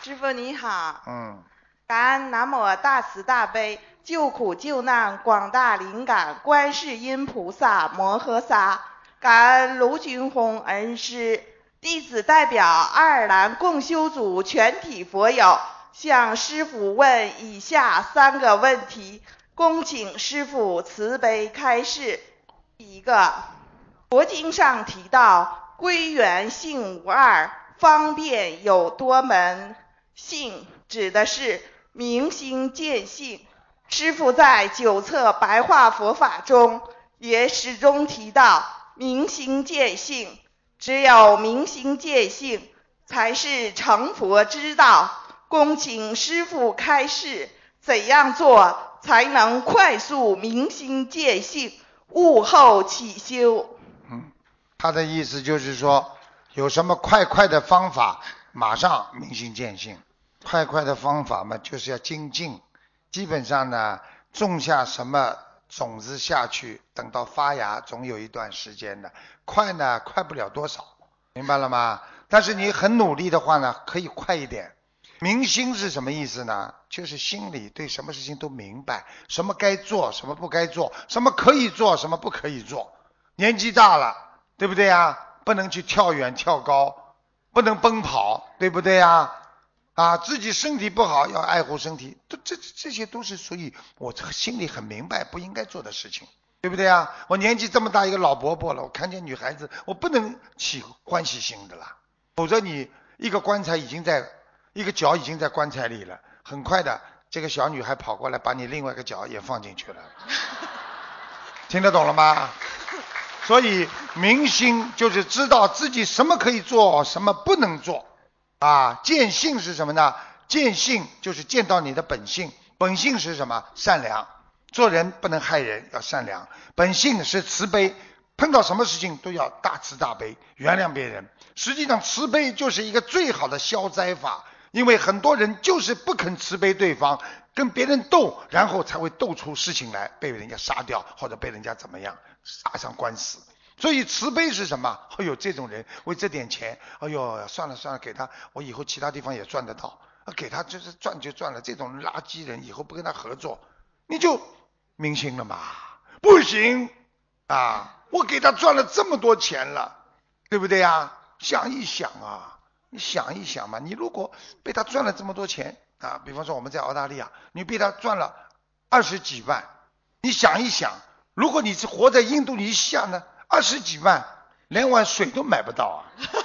师父你好。感恩南无大慈大悲救苦救难广大灵感观世音菩萨摩诃萨，感恩卢军宏恩师，弟子代表爱尔兰共修组全体佛友向师父问以下3个问题，恭请师父慈悲开示。第一个，佛经上提到归元性无二，方便有多门，性指的是明心见性。师父在9册白话佛法中也始终提到明心见性，只有明心见性才是成佛之道。恭请师父开示，怎样做才能快速明心见性，悟后起修？ 他的意思就是说，有什么快的方法，马上明心见性。快的方法嘛，就是要精进。基本上呢，种下什么种子下去，等到发芽，总有一段时间的。快呢，快不了多少，明白了吗？但是你很努力的话呢，可以快一点。明心是什么意思呢？就是心里对什么事情都明白，什么该做，什么不该做，什么可以做，什么不可以做。年纪大了，对不对呀？不能去跳远跳高，不能奔跑，对不对呀？自己身体不好要爱护身体，这些都是属于我心里很明白不应该做的事情，对不对啊？我年纪这么大一个老伯伯了，我看见女孩子我不能起欢喜心的啦，否则你一个脚已经在棺材里了，很快的这个小女孩跑过来把你另外一个脚也放进去了。听得懂了吗？所以明心就是知道自己什么可以做，什么不能做。见性是什么呢？见性就是见到你的本性。本性是什么？善良。做人不能害人，要善良。本性是慈悲，碰到什么事情都要大慈大悲，原谅别人。实际上慈悲就是一个最好的消灾法，因为很多人就是不肯慈悲对方，跟别人斗，然后才会斗出事情来，被人家杀掉，或者被人家怎么样，打上官司。所以慈悲是什么？这种人为这点钱，算了，给他，我以后其他地方也赚得到，给他就是赚就赚了。这种垃圾人以后不跟他合作，你就明心了嘛？不行我给他赚了这么多钱了，对不对呀？想一想你想一想嘛，你如果被他赚了这么多钱比方说我们在澳大利亚，你被他赚了20几万，你想一想，如果你是活在印度尼西亚呢，20几万连碗水都买不到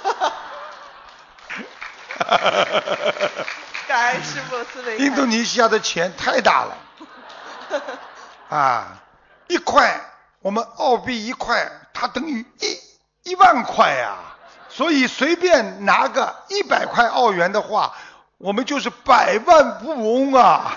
感恩师父慈悲。 印度尼西亚的钱太大了1块，我们澳币1块，它等于1万块所以随便拿个100块澳元的话，我们就是百万富翁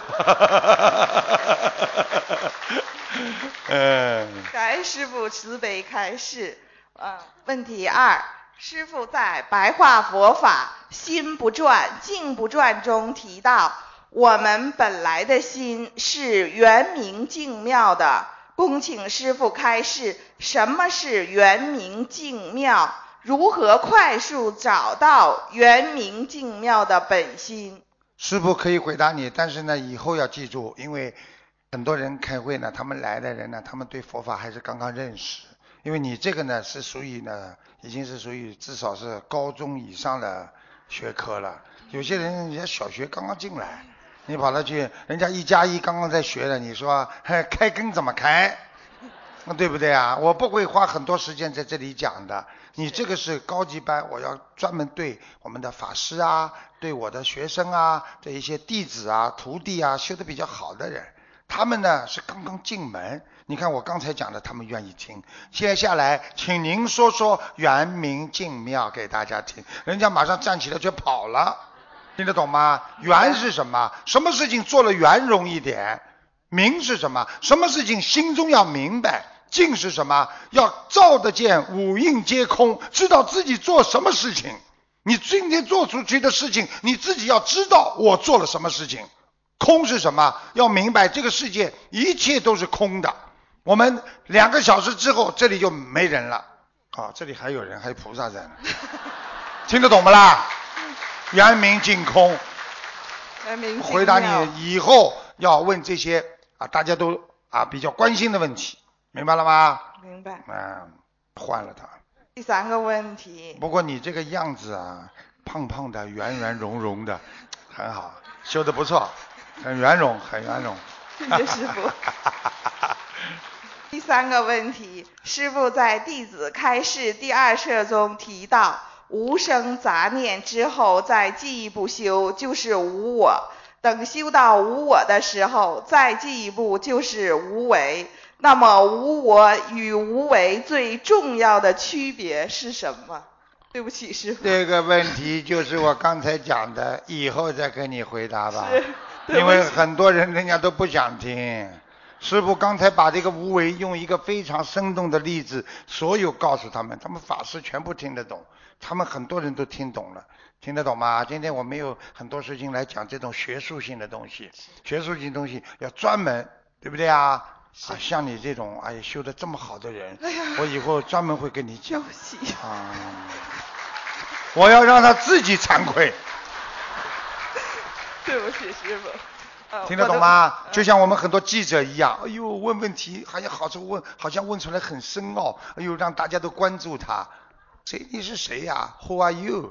感恩师父慈悲开示。问题2，师父在白话佛法心不转境不转中提到，我们本来的心是圆明净妙的，恭请师父开示，什么是圆明净妙？如何快速找到圆明净妙的本心？ 师父可以回答你，但是呢，以后要记住，因为很多人开会呢，他们来的人呢，他们对佛法还是刚刚认识。因为你这个呢是属于呢，已经是属于至少是高中以上的学科了。有些人家小学刚刚进来，你跑到去，人家1+1刚刚在学了，你说开根怎么开？那对不对啊？我不会花很多时间在这里讲的。你这个是高级班，我要专门对我们的法师对我的学生对一些弟子徒弟修得比较好的人，他们呢是刚刚进门。你看我刚才讲的，他们愿意听。接下来请您说说圆明净妙给大家听，人家马上站起来就跑了，听得懂吗？圆是什么？什么事情做了圆融一点。明是什么？什么事情心中要明白。净是什么？要照得见五蕴皆空，知道自己做什么事情。你今天做出去的事情，你自己要知道我做了什么事情。空是什么？要明白这个世界一切都是空的。我们2个小时之后这里就没人了这里还有人，还有菩萨在呢听得懂不啦？圆明净空， 回答你以后要问这些大家都比较关心的问题，明白了吗？ 明白。 换了他。 第3个问题。 不过你这个样子胖胖的，圆圆融融的，很好，修得不错，很圆融，很圆融。 谢谢师父。第3个问题，师父在弟子开示第2册中提到，无生杂念之后再进一步修就是无我，等修到无我的时候再进一步就是无为。那么无我与无为最重要的区别是什么？对不起师父。 这个问题就是我刚才讲的，以后再跟你回答吧。 因为很多人家都不想听。师父刚才把这个无为用一个非常生动的例子，所有告诉他们法师全部听得懂，他们很多人都听懂了，听得懂吗？今天我没有很多事情来讲这种学术性的东西，学术性东西要专门，对不对啊？像你这种修得这么好的人，我以后专门会跟你讲。我要让他自己惭愧。 对不起师父。 听得懂吗？就像我们很多记者一样，哎呦，问问题好像问出来很深奥，哎呦，让大家都关注他。你是谁呀？Who are you？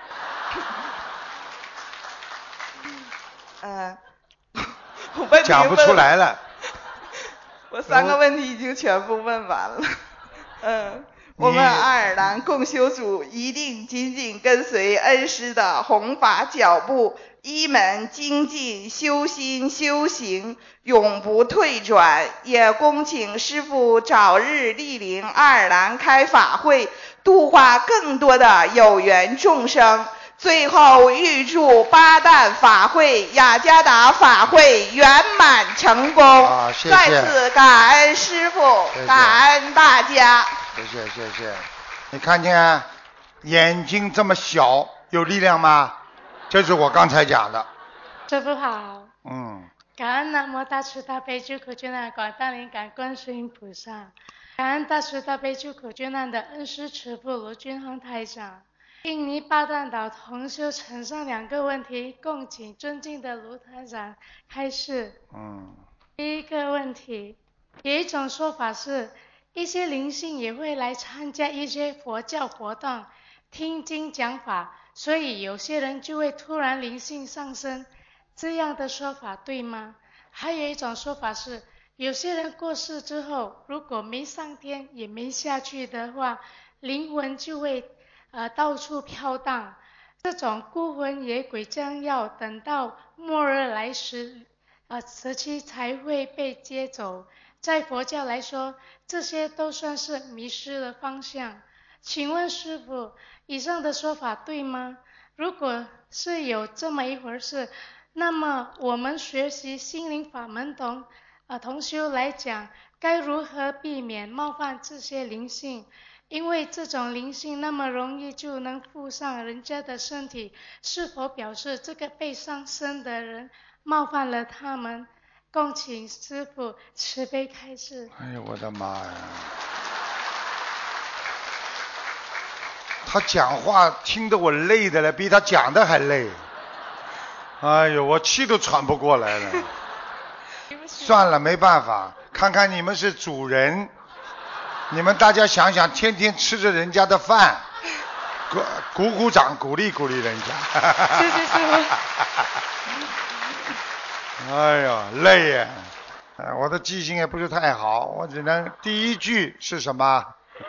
讲不出来了。 我3个问题已经全部问完了。我们爱尔兰共修组一定紧紧跟随恩师的弘法脚步，一门精进，修心修行，永不退转。也恭请师父早日莅临爱尔兰开法会，度化更多的有缘众生。最后预祝巴旦法会、雅加达法会圆满成功。 谢谢。 再次感恩师父，感恩大家。 谢谢。你看见眼睛这么小，有力量吗？这是我刚才讲的。 师父好。感恩南无大慈大悲救苦救难广大灵感观世音菩萨，感恩大慈大悲救苦救难的恩师慈父卢军宏台长。印尼巴旦岛同修呈上2个问题，恭请尊敬的卢台长开示。第1个问题，有一种说法是，一些灵性也会来参加一些佛教活动，听经讲法，所以有些人就会突然灵性上升，这样的说法对吗？还有一种说法是，有些人过世之后，如果没上天也没下去的话，灵魂就会到处飘荡，这种孤魂野鬼将要等到末日来时期才会被接走。在佛教来说，这些都算是迷失了方向。请问师父，以上的说法对吗？如果是有这么一回事，那么我们学习心灵法门同修来讲，该如何避免冒犯这些灵性？因为这种灵性那么容易就能附上人家的身体，是否表示这个被上身的人冒犯了他们？恭请师父慈悲开示。 哎呀，我的妈呀！他讲话听得我累的了，比他讲的还累。哎呦，我气都喘不过来了。算了，没办法，看看你们是主人。你们大家想想，天天吃着人家的饭，鼓掌，鼓励鼓励人家。 谢谢师父。 哎呀，累呀！我的记性也不是太好，我只能第一句是什么？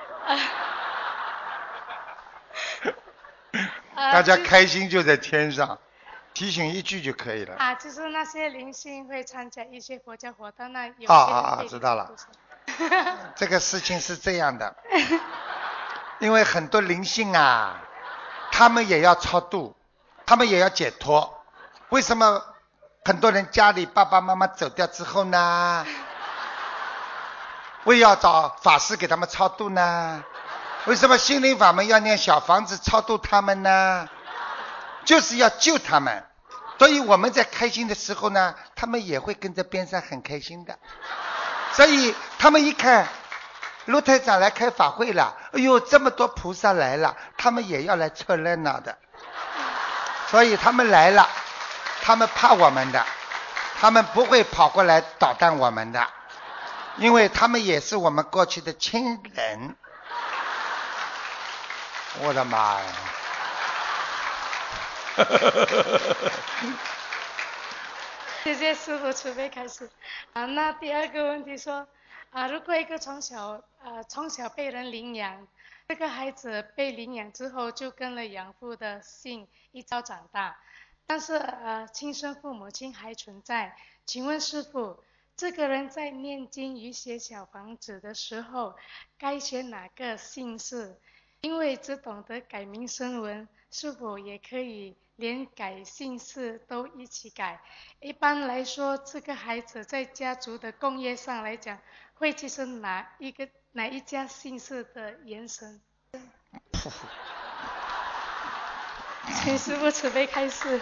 大家开心就在天上，提醒一句就可以了。 就是那些灵性会参加一些佛教活动，那有些知道了。这个事情是这样的，因为很多灵性他们也要超度，他们也要解脱。为什么很多人家里爸爸妈妈走掉之后呢，为要找法师给他们超度呢？为什么心灵法门要念小房子超度他们呢？就是要救他们。所以我们在开心的时候呢，他们也会跟着边上很开心的。所以他们一看卢台长来开法会了，哎呦，这么多菩萨来了，他们也要来凑热闹的，所以他们来了。 他们怕我们的，他们不会跑过来捣蛋我们的，因为他们也是我们过去的亲人。我的妈呀！ 谢谢师父慈悲开始。那第二个问题说，如果一个从小被人领养，这个孩子被领养之后就跟了养父的姓一朝长大，但是亲生父母亲还存在，请问师父，这个人在念经与写小房子的时候，该选哪个姓氏？因为只懂得改名声文，是否也可以连改姓氏都一起改？一般来说，这个孩子在家族的共业上来讲，会继承哪一家姓氏的延伸？请师父慈悲开示。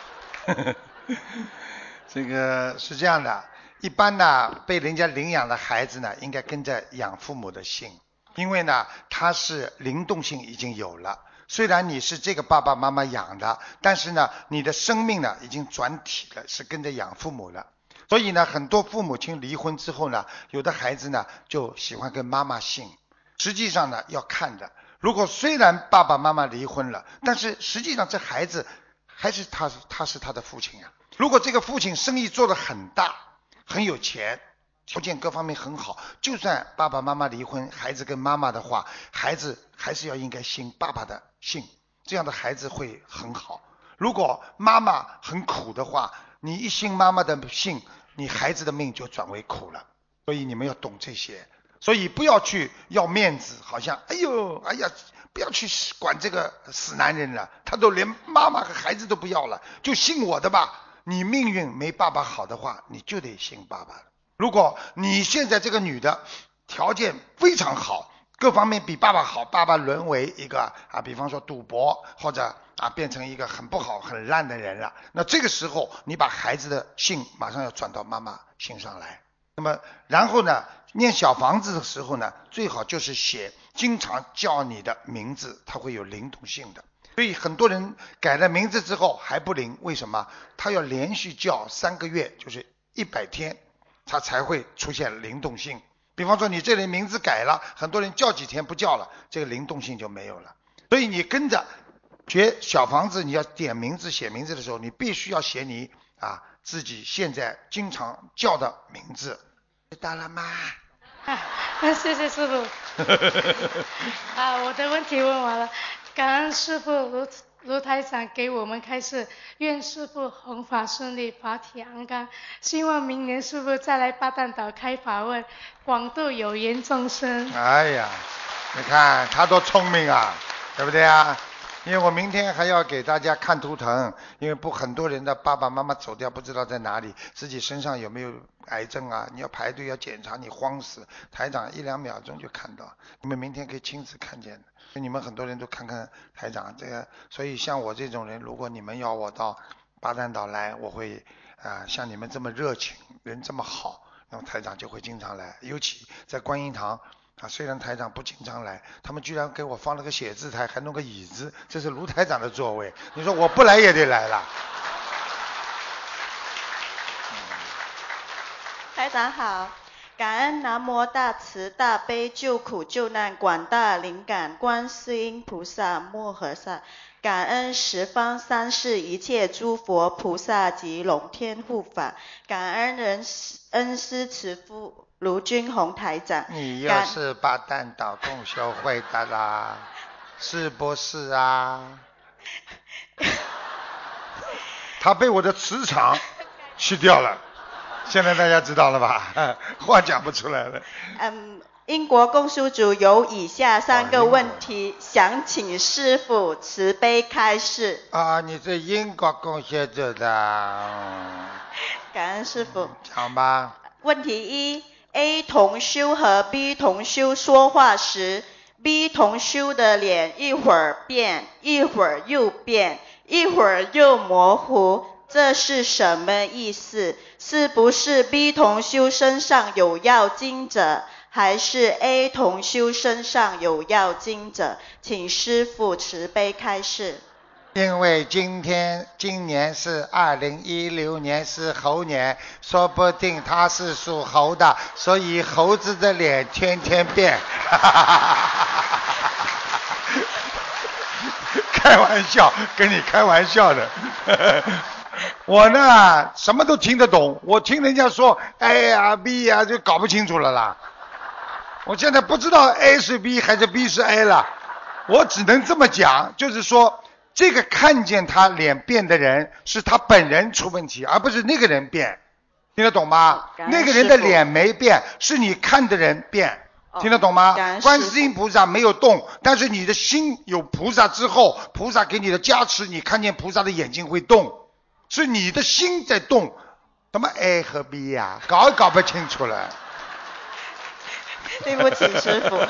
这个是这样的，一般呢，被人家领养的孩子呢，应该跟着养父母的姓。因为呢，他是灵动性已经有了，虽然你是这个爸爸妈妈养的，但是呢，你的生命呢已经转体了，是跟着养父母了。所以呢，很多父母亲离婚之后呢，有的孩子呢就喜欢跟妈妈姓。实际上呢，要看的，如果虽然爸爸妈妈离婚了，但是实际上这孩子还是他是他的父亲啊。如果这个父亲生意做得很大，很有钱，条件各方面很好，就算爸爸妈妈离婚，孩子跟妈妈的话，孩子还是要应该姓爸爸的姓，这样的孩子会很好。如果妈妈很苦的话，你一姓妈妈的姓，你孩子的命就转为苦了。所以你们要懂这些，所以不要去要面子，好像哎呀，不要去管这个死男人了，他都连妈妈和孩子都不要了，就姓我的吧。你命运没爸爸好的话，你就得姓爸爸了。如果你现在这个女的条件非常好，各方面比爸爸好，爸爸沦为一个比方说赌博，或者变成一个很不好很烂的人了，那这个时候你把孩子的姓马上要转到妈妈姓上来。那么然后呢，念小房子的时候呢，最好就是写经常叫你的名字，它会有灵动性的。所以很多人改了名字之后还不灵，为什么？他要连续叫3个月，就是100天，他才会出现灵动性。比方说你这人名字改了，很多人叫几天不叫了，这个灵动性就没有了。所以你跟着学小房子，你要点名字写名字的时候，你必须要写你自己现在经常叫的名字。知道了吗？ 谢谢师父。我的问题问完了，感恩师父卢台长给我们开示，愿师父弘法顺利，法体安康。希望明年师父再来巴旦岛开法会，广度有缘众生。 哎呀，你看他多聪明啊，对不对啊？因为我明天还要给大家看图腾，因为很多人的爸爸妈妈走掉不知道在哪里，自己身上有没有癌症啊，你要排队要检查，你慌死，台长1-2秒钟就看到，你们明天可以亲自看见的。你们很多人都看看台长这个，所以像我这种人，如果你们要我到巴旦岛来，我会像你们这么热情，人这么好，那么台长就会经常来，尤其在观音堂虽然台长不经常来，他们居然给我放了个写字台，还弄个椅子，这是卢台长的座位，你说我不来也得来了。 台长好，感恩南无大慈大悲救苦救难广大灵感观世音菩萨摩诃萨，感恩十方三世一切诸佛菩萨及龙天护法，感恩恩师慈父卢军宏台长。 你又是巴旦岛共修会的啦，是不是啊？他被我的磁场去掉了，现在大家知道了吧？话讲不出来了。 英国共修组有以下3个问题，想请师父慈悲开示。 你是英国共修组的。 感恩师父。 讲吧。 问题1，A 同修和 B 同修说话时， B 同修的脸一会儿变，一会儿又变，一会儿又模糊，这是什么意思？是不是 B 同修身上有要经者，还是 A 同修身上有要经者？请师父慈悲开示。 因为今年是2016年，是猴年，说不定他是属猴的，所以猴子的脸天天变。开玩笑，跟你开玩笑的。我呢，什么都听得懂，我听人家说 A 啊 B 啊，就搞不清楚了啦。我现在不知道 A 是 B 还是 B 是 A 了，我只能这么讲，就是说这个看见他脸变的人是他本人出问题，而不是那个人变，听得懂吗？那个人的脸没变，是你看的人变，听得懂吗？观世音菩萨没有动，但是你的心有菩萨之后，菩萨给你的加持，你看见菩萨的眼睛会动，是你的心在动。什么 A 和 B 呀、搞也搞不清楚了。 对不起，师父。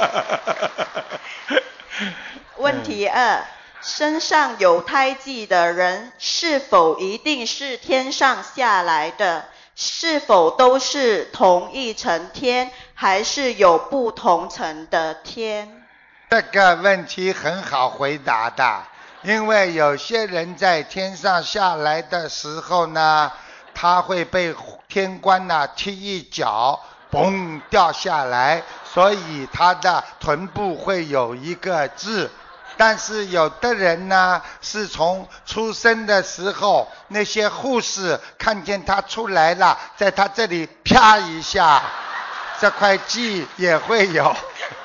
问题2，身上有胎记的人是否一定是天上下来的？是否都是同一层天，还是有不同层的天？ 这个问题很好回答的，因为有些人在天上下来的时候呢，他会被天官踢一脚，嘣掉下来，所以他的臀部会有一个痣。但是有的人呢，是从出生的时候，那些护士看见他出来了，在他这里啪一下，这块痣也会有。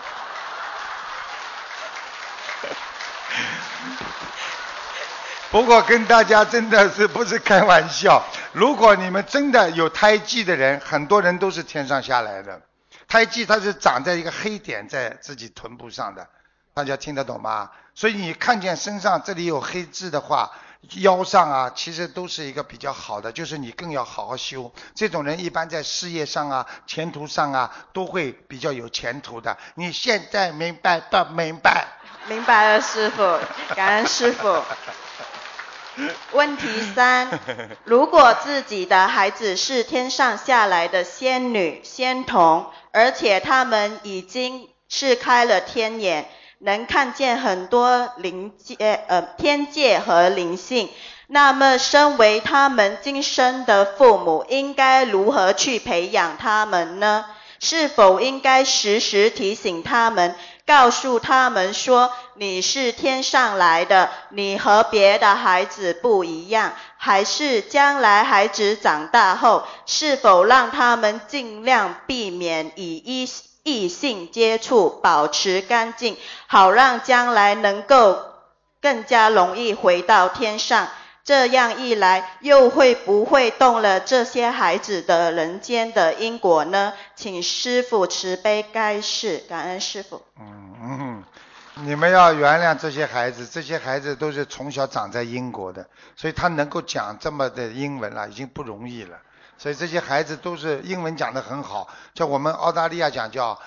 不过跟大家真的是不是开玩笑，如果你们真的有胎记的人，很多人都是天上下来的。胎记它是长在一个黑点在自己臀部上的，大家听得懂吗？所以你看见身上这里有黑痣的话，腰上啊，其实都是一个比较好的，就是你更要好好修。这种人一般在事业上啊、前途上啊，都会比较有前途的。你现在明白不明白？ 明白了，师父，感恩师父。问题3，如果自己的孩子是天上下来的仙女、仙童，而且他们已经是开了天眼，能看见很多天界和灵性，那么身为他们今生的父母，应该如何去培养他们呢？是否应该时时提醒他们，告诉他们说你是天上来的，你和别的孩子不一样？还是将来孩子长大后，是否让他们尽量避免以异性接触，保持干净，好让将来能够更加容易回到天上？这样一来，又会不会动了这些孩子的人间的因果呢？请师父慈悲开示，感恩师父。 你们要原谅这些孩子，这些孩子都是从小长在英国的，所以他能够讲这么的英文了，已经不容易了。所以这些孩子都是英文讲得很好，叫我们澳大利亚讲叫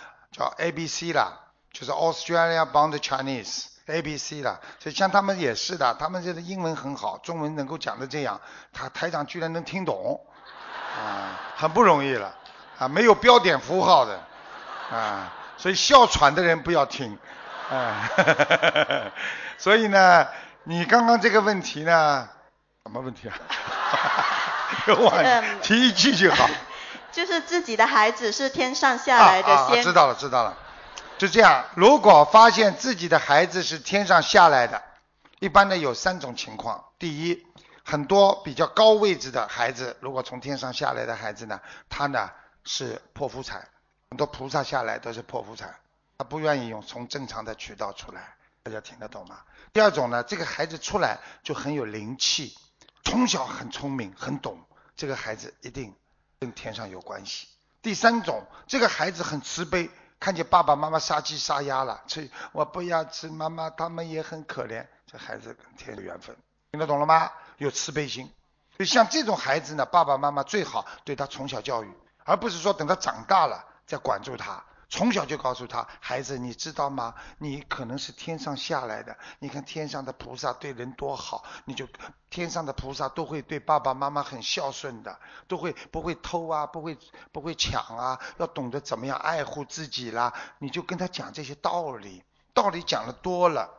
ABC 啦，就是 Australia Bound Chinese。ABC 了，所以像他们也是的，他们这个英文很好，中文能够讲得这样，台长居然能听懂，很不容易了，没有标点符号的，所以哮喘的人不要听，所以呢，你刚刚这个问题呢，什么问题啊？提一句就好。 就是自己的孩子是天上下来的仙。 知道了。就这样，如果发现自己的孩子是天上下来的，一般的有3种情况。第一，很多比较高位置的孩子，如果从天上下来的孩子呢，他呢是破夫财，很多菩萨下来都是破夫财，他不愿意从正常的渠道出来，大家听得懂吗？第二种呢，这个孩子出来就很有灵气，从小很聪明很懂，这个孩子一定跟天上有关系。第3种，这个孩子很慈悲，看见爸爸妈妈杀鸡杀鸭了，我不要吃，妈妈他们也很可怜，这孩子跟天有缘分，听得懂了吗？有慈悲心。所以像这种孩子呢，爸爸妈妈最好对他从小教育，而不是说等他长大了再管住他，从小就告诉他，孩子你知道吗？你可能是天上下来的，你看天上的菩萨对人多好，你就天上的菩萨都会对爸爸妈妈很孝顺的，不会偷啊，不会抢啊，要懂得怎么样爱护自己啦，你就跟他讲这些道理讲的多了，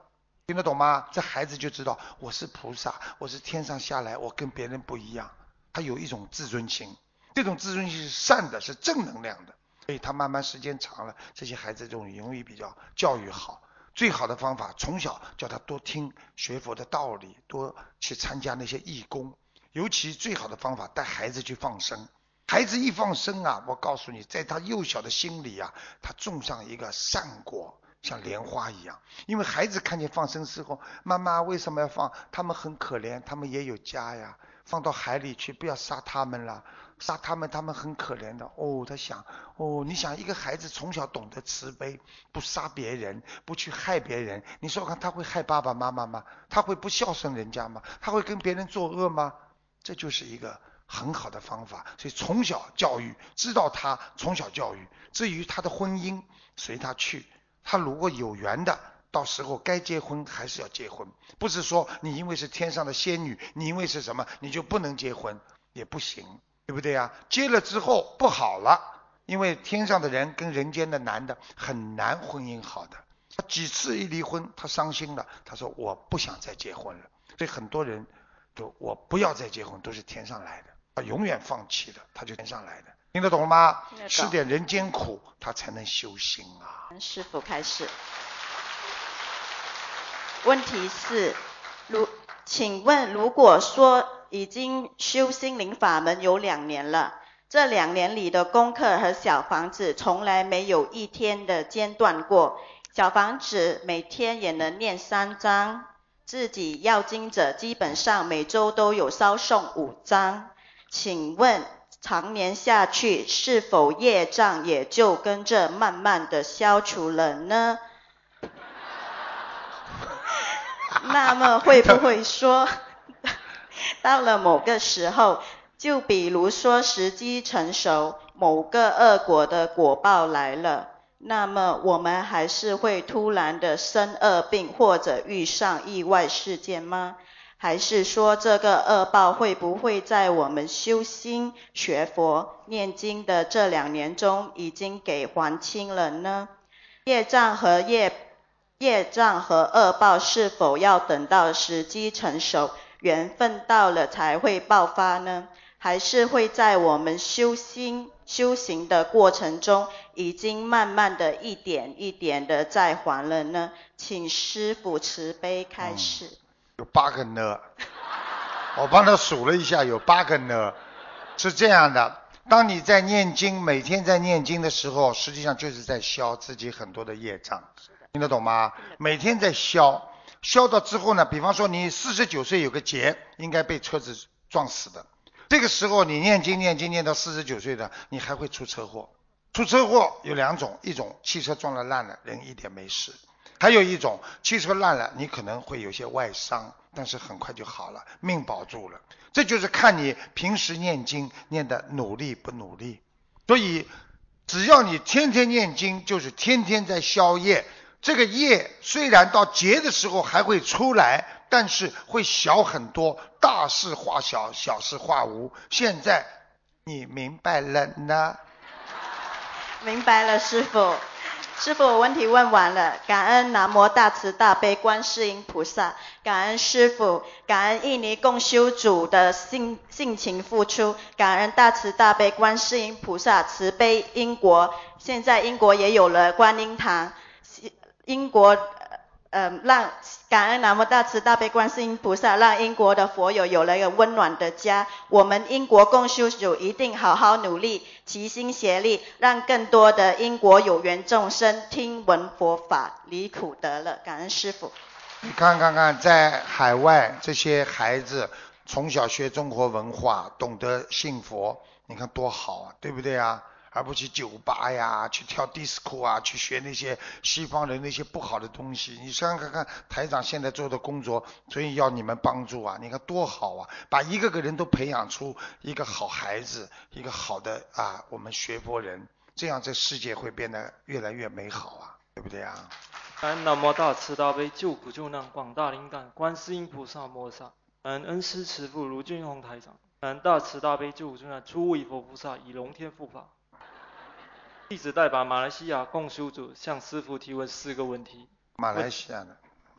听得懂吗？这孩子就知道我是菩萨，我是天上下来，我跟别人不一样。他有一种自尊心，这种自尊心是善的，是正能量的。所以他慢慢时间长了，这些孩子这种容易比较教育好。最好的方法，从小叫他多听学佛的道理，多去参加那些义工。尤其最好的方法，带孩子去放生。孩子一放生啊，我告诉你，在他幼小的心里啊，他种上一个善果，像莲花一样。因为孩子看见放生之后，妈妈为什么要放？他们很可怜，他们也有家呀，放到海里去，不要杀他们了，杀他们，他们很可怜的。哦，他想，哦，你想一个孩子从小懂得慈悲，不杀别人，不去害别人，你说看他会害爸爸妈妈吗？他会不孝顺人家吗？他会跟别人作恶吗？这就是一个很好的方法。所以从小教育，知道他从小教育。至于他的婚姻，随他去。他如果有缘的，到时候该结婚还是要结婚。不是说你因为是天上的仙女，你因为是什么你就不能结婚，也不行，对不对啊？结了之后不好了，因为天上的人跟人间的男的很难婚姻好的。他几次一离婚，他伤心了，他说我不想再结婚了。所以很多人都我不要再结婚，都是天上来的，他永远放弃的，他就天上来的。听得懂吗？吃点人间苦，他才能修心啊。 师父开始。问题4，请问如果说已经修心灵法门有2年了，这2年里的功课和小房子从来没有一天的间断过，小房子每天也能念3章，自己要经者基本上每周都有烧送5章，请问常年下去，是否业障也就跟着慢慢的消除了呢？那么会不会说到了某个时候，就比如说时机成熟，某个恶果的果报来了，那么我们还是会突然的生恶病或者遇上意外事件吗？还是说这个恶报会不会在我们修心学佛念经的这2年中已经给还清了呢？业障和恶报是否要等到时机成熟，缘分到了才会爆发呢？还是会在我们修行的过程中已经慢慢的一点一点的在还了呢？请师父慈悲开示。 有8个呢，我帮他数了一下，有8个呢。是这样的，当你在念经，每天在念经的时候，实际上就是在消自己很多的业障，听得懂吗？每天在消到之后呢，比方说你49岁有个劫，应该被车子撞死的，这个时候你念经念到49岁的，你还会出车祸。出车祸有2种，一种汽车撞了烂了，人一点没事。还有一种，汽车烂了，你可能会有些外伤，但是很快就好了，命保住了。这就是看你平时念经念的努力不努力。所以只要你天天念经，就是天天在消业。这个业虽然到劫的时候还会出来，但是会小很多，大事化小，小事化无。现在你明白了呢？ 明白了，师父。师父，我问题问完了，感恩南无大慈大悲观世音菩萨，感恩师父，感恩印尼共修组的性情付出，感恩大慈大悲观世音菩萨慈悲英国，现在英国也有了观音堂，英国感恩南无大慈大悲观世音菩萨，让英国的佛友有了一个温暖的家。我们英国共修组一定好好努力，齐心协力，让更多的英国有缘众生听闻佛法，离苦得乐。感恩师父。 你看看，在海外这些孩子从小学中国文化，懂得信佛，你看多好啊，对不对啊？而不去酒吧呀，去跳 disco 啊，去学那些西方人那些不好的东西。你想想看台长现在做的工作，所以要你们帮助啊，你看多好啊，把一个个人都培养出一个好孩子，一个好的我们学佛人，这样这世界会变得越来越美好啊，对不对啊？ 感恩南无大慈大悲救苦救难广大灵感观世音菩萨摩萨，感恩恩师慈父卢俊宏台长，感恩大慈大悲救苦救难诸位佛菩萨以龙天护法。弟子代表马来西亚共修组向师父提问4个问题。 马来西亚的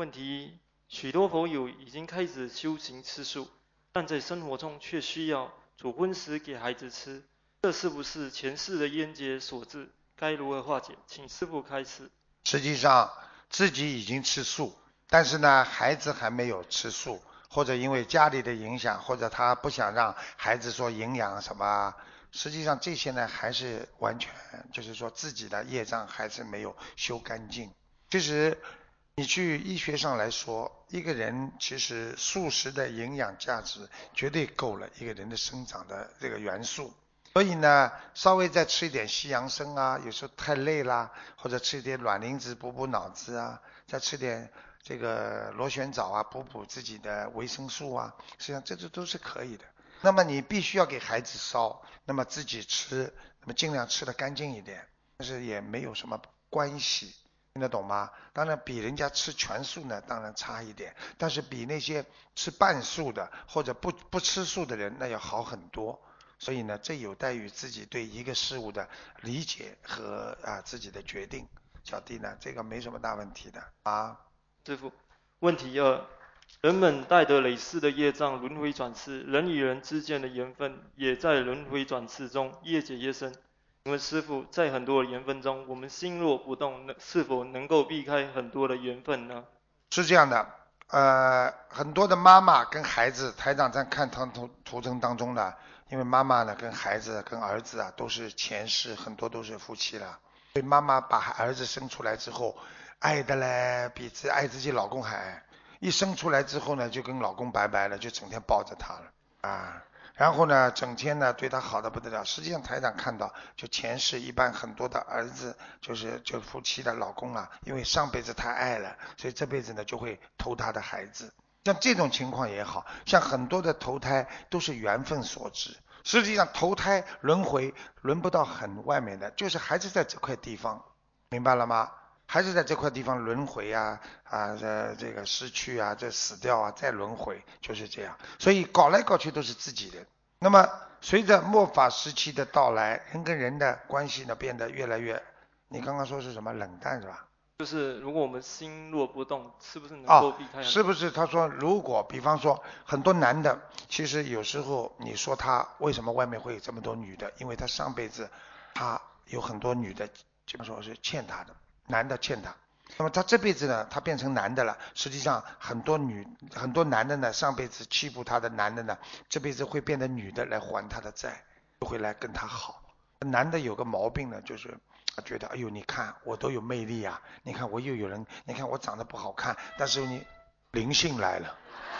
问题一：许多佛友已经开始修行吃素，但在生活中却需要煮荤食给孩子吃，这是不是前世的冤结所致？该如何化解？请师父开示。 实际上自己已经吃素，但是呢，孩子还没有吃素，或者因为家里的影响，或者他不想让孩子说营养什么，实际上这些呢，还是完全就是说自己的业障还是没有修干净。其实你去医学上来说，一个人其实素食的营养价值绝对够了一个人的生长的这个元素。所以呢，稍微再吃一点西洋参啊，有时候太累啦，或者吃一点卵磷脂补补脑子啊，再吃点这个螺旋藻啊，补补自己的维生素啊，实际上这都是可以的。那么你必须要给孩子烧，那么自己吃，那么尽量吃得干净一点，但是也没有什么关系，听得懂吗？当然比人家吃全素呢，当然差一点，但是比那些吃半素的或者不吃素的人那要好很多。所以呢，这有待于自己对一个事物的理解和自己的决定。小弟呢，这个没什么大问题的啊。 师父，问题二：人们带着累世的业障轮回转世，人与人之间的缘分也在轮回转世中越结越深。请问师父，在很多的缘分中，我们心若不动，是否能够避开很多的缘分呢？ 是这样的，很多的妈妈跟孩子，台长在看图腾当中呢。因为妈妈呢跟孩子跟儿子啊都是前世很多都是夫妻了，所以妈妈把儿子生出来之后，爱的嘞比爱自己老公还爱，一生出来之后呢就跟老公拜拜了，就整天抱着他了啊，然后呢整天呢对他好的不得了。实际上台长看到，就前世一般很多的儿子就是夫妻的老公啊，因为上辈子太爱了，所以这辈子呢就会偷他的孩子。像这种情况也好，像很多的投胎都是缘分所致。实际上投胎轮回轮不到很外面的，就是还是在这块地方，明白了吗？还是在这块地方轮回啊，这个失去啊，这死掉啊，再轮回，就是这样。所以搞来搞去都是自己人。那么随着末法时期的到来，人跟人的关系呢变得越来越，你刚刚说是什么冷淡是吧？ 就是如果我们心若不动，是不是能够避开？ 是不是？他说，如果比方说很多男的，其实有时候你说他为什么外面会有这么多女的？因为他上辈子他有很多女的，基本说是欠他的，男的欠他。那么他这辈子呢，他变成男的了。实际上很多男的呢，上辈子欺负他的男的呢，这辈子会变成女的来还他的债，就会来跟他好。男的有个毛病呢，就是觉得哎呦，你看我都有魅力啊，你看我又有人，你看我长得不好看，但是你灵性来了，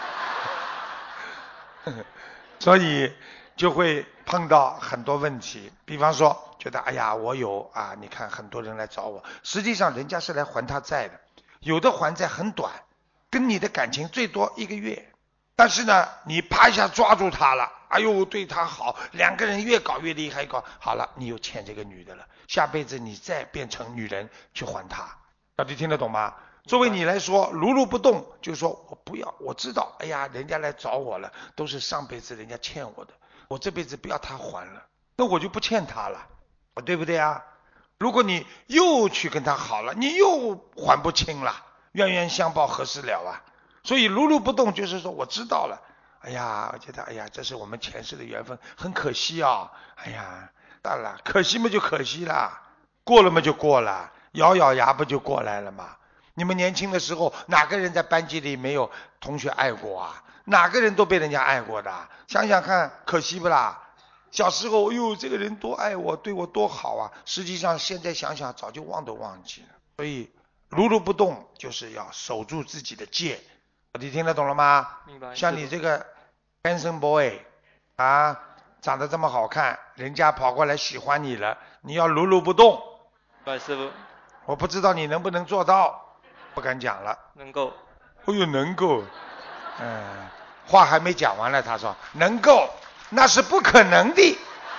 所以就会碰到很多问题。比方说觉得哎呀我有啊，你看很多人来找我，实际上人家是来还他债的，有的还债很短，跟你的感情最多1个月，但是呢你啪一下抓住他了，哎呦对他好，两个人越搞越厉害，搞好了你又欠这个女的了，下辈子你再变成女人去还她。到底听得懂吗？作为你来说如如不动，就是说我不要，我知道哎呀人家来找我了，都是上辈子人家欠我的，我这辈子不要他还了，那我就不欠他了，对不对啊？如果你又去跟他好了，你又还不清了，冤冤相报何时了啊？所以如如不动就是说我知道了，哎呀我觉得哎呀这是我们前世的缘分，很可惜啊，哎呀当然可惜嘛就可惜了，过了嘛就过了，咬咬牙不就过来了吗？你们年轻的时候哪个人在班级里没有同学爱过啊？哪个人都被人家爱过的，想想看可惜不啦？小时候哎呦这个人多爱我，对我多好啊，实际上现在想想早就忘都忘记了。所以如如不动就是要守住自己的戒，你听得懂了吗？ 明白。 像你这个 handsome boy 啊，长得这么好看，人家跑过来喜欢你了，你要如如不动。 拜师父。 我不知道你能不能做到，不敢讲了。 能够。 哎呦能够，话还没讲完了，他说能够那是不可能的。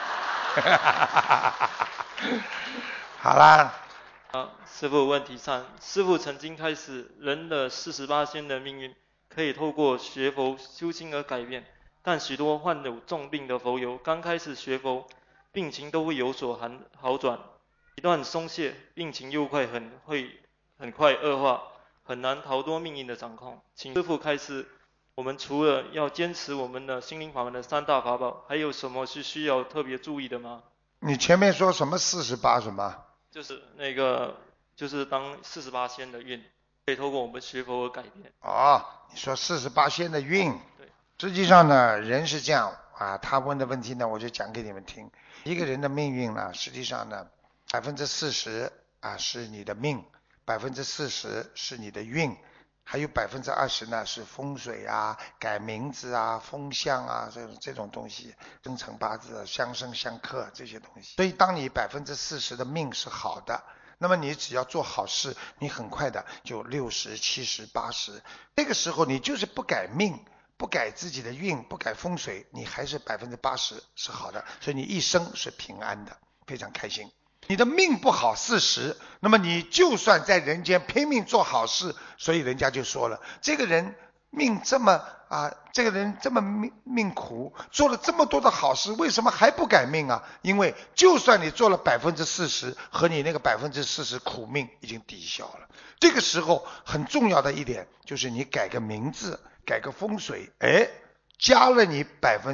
好啦。 师父，问题3：师父曾经开始，人的48%的命运可以透过学佛修心而改变，但许多患有重病的佛友刚开始学佛，病情都会有所好转，一旦松懈，病情又会很快恶化。 很难逃脱命运的掌控。请师父开示，我们除了要坚持我们的心灵法门的3大法宝，还有什么是需要特别注意的吗？ 你前面说什么48什么？ 就是就是当48仙的运，可以透过我们学佛而改变。 你说48仙的运。 对。 实际上呢，人是这样啊，他问的问题呢，我就讲给你们听。一个人的命运呢，实际上呢，40%是你的命，40%是你的运，还有20%呢是风水啊、改名字啊、风向啊这种东西，生辰八字、相生相克这些东西。所以当你40%的命是好的，那么你只要做好事，你很快的就60%、70%、80%。这个时候你就是不改命，不改自己的运，不改风水，你还是80%是好的，所以你一生是平安的，非常开心。你的命不好40%，那么你就算在人间拼命做好事，所以人家就说了，这个人命这么这个人这么命苦，做了这么多的好事，为什么还不改命啊？因为就算你做了40%，和你那个40%苦命已经抵消了。这个时候很重要的一点就是你改个名字，改个风水，加了你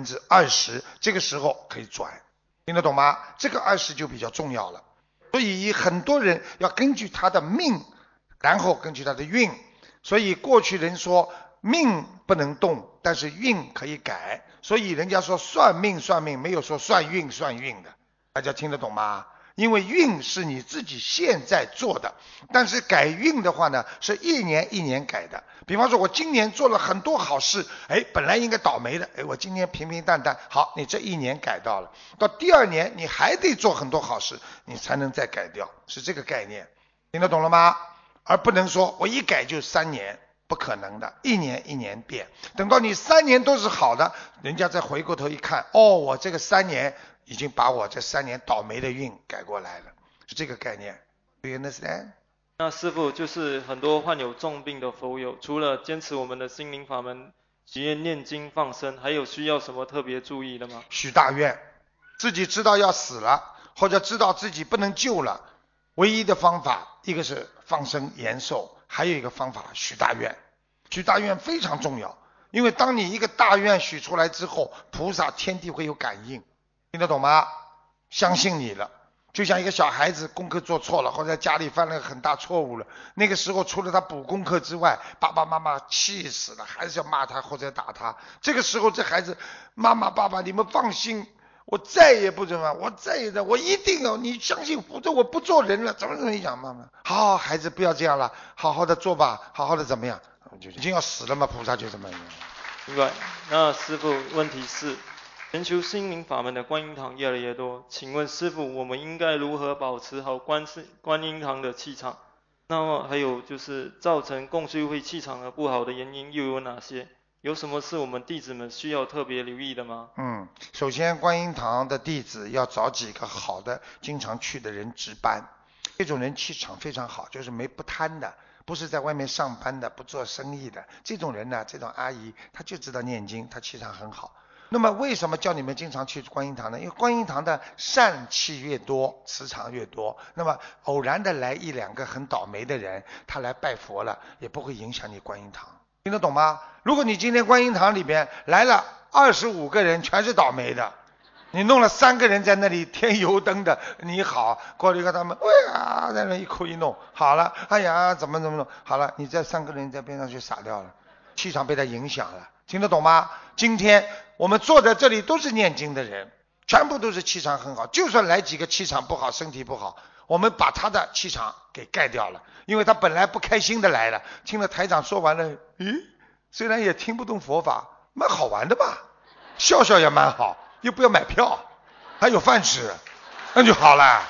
20%，这个时候可以转。听得懂吗？这个20就比较重要了。所以很多人要根据他的命，然后根据他的运。所以过去人说命不能动，但是运可以改。所以人家说算命，没有说算运的。大家听得懂吗？因为运是你自己现在做的，但是改运的话呢，是一年一年改的。比方说我今年做了很多好事，本来应该倒霉的，我今年平平淡淡，好，你这一年改到了，到第2年你还得做很多好事，你才能再改掉，是这个概念。听得懂了吗？而不能说我一改就3年，不可能的，一年一年变。等到你3年都是好的，人家再回过头一看，我这个3年已经把我这3年倒霉的运改过来了，是这个概念。Do you understand？ 那师父，就是很多患有重病的佛友，除了坚持我们的心灵法门，许愿念经放生，还有需要什么特别注意的吗？ 许大愿，自己知道要死了，或者知道自己不能救了，唯一的方法，一个是放生延寿，还有一个方法许大愿。许大愿非常重要，因为当你一个大愿许出来之后，菩萨天地会有感应，听得懂吗？相信你了。就像一个小孩子功课做错了，或者家里犯了很大错误了，那个时候除了他补功课之外，爸爸妈妈气死了，还是要骂他或者打他。这个时候这孩子，妈妈爸爸你们放心，我再也不怎么，我一定要你相信，否则我不做人了，怎么讲妈妈？好，孩子不要这样了，好好的做吧，好好的怎么样？就已经要死了嘛，菩萨就这么样。 明白。那师父，问题是全球心灵法门的观音堂越来越多，请问师父，我们应该如何保持好观音堂的气场？那么还有就是造成共修会气场的不好的原因又有哪些？有什么是我们弟子们需要特别留意的吗？ 首先观音堂的弟子要找几个好的经常去的人值班，这种人气场非常好，就是不贪的，不是在外面上班的，不做生意的，这种人呢，这种阿姨她就知道念经，她气场很好。那么为什么叫你们经常去观音堂呢？因为观音堂的善气越多，磁场越多，那么偶然的来1、2个很倒霉的人，他来拜佛了，也不会影响你观音堂。听得懂吗？如果你今天观音堂里边来了25个人，全是倒霉的，你弄了3个人在那里添油灯的，你好，过了一个他们，在那一哭一弄，好了，怎么弄，好了，你这3个人在边上就傻掉了，气场被他影响了。听得懂吗？今天我们坐在这里都是念经的人，全部都是气场很好，就算来几个气场不好，身体不好，我们把他的气场给盖掉了，因为他本来不开心的来了，听了台长说完了，虽然也听不懂佛法，蛮好玩的吧，笑笑也蛮好，又不要买票，还有饭吃，那就好了。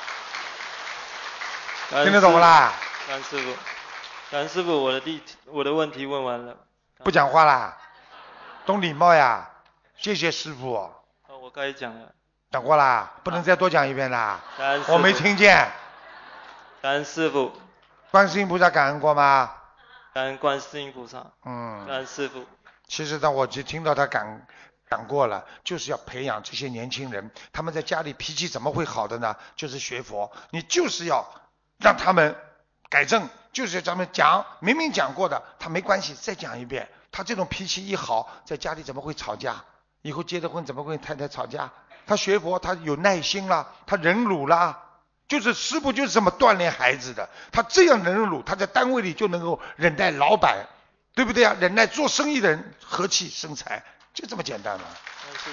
听得懂不啦？ 感恩师父，我的问题问完了。 不讲话啦，懂礼貌呀，谢谢师父。 我该讲了。 讲过啦，不能再多讲一遍啦。 感恩师父。 我没听见。 感恩师父。 观世音菩萨感恩过吗？ 感恩观世音菩萨。感恩师父。 其实呢，我就听到他讲过了，就是要培养这些年轻人，他们在家里脾气怎么会好的呢？就是学佛，你就是要让他们改正，就是咱们讲明明讲过的，他没关系，再讲一遍。他这种脾气一好，在家里怎么会吵架？以后结了婚怎么会跟太太吵架？他学佛，他有耐心啦，他忍辱啦。就是师父就是这么锻炼孩子的，他这样忍辱，他在单位里就能够忍耐老板，对不对啊？忍耐做生意的人和气生财，就这么简单嘛。 谢谢。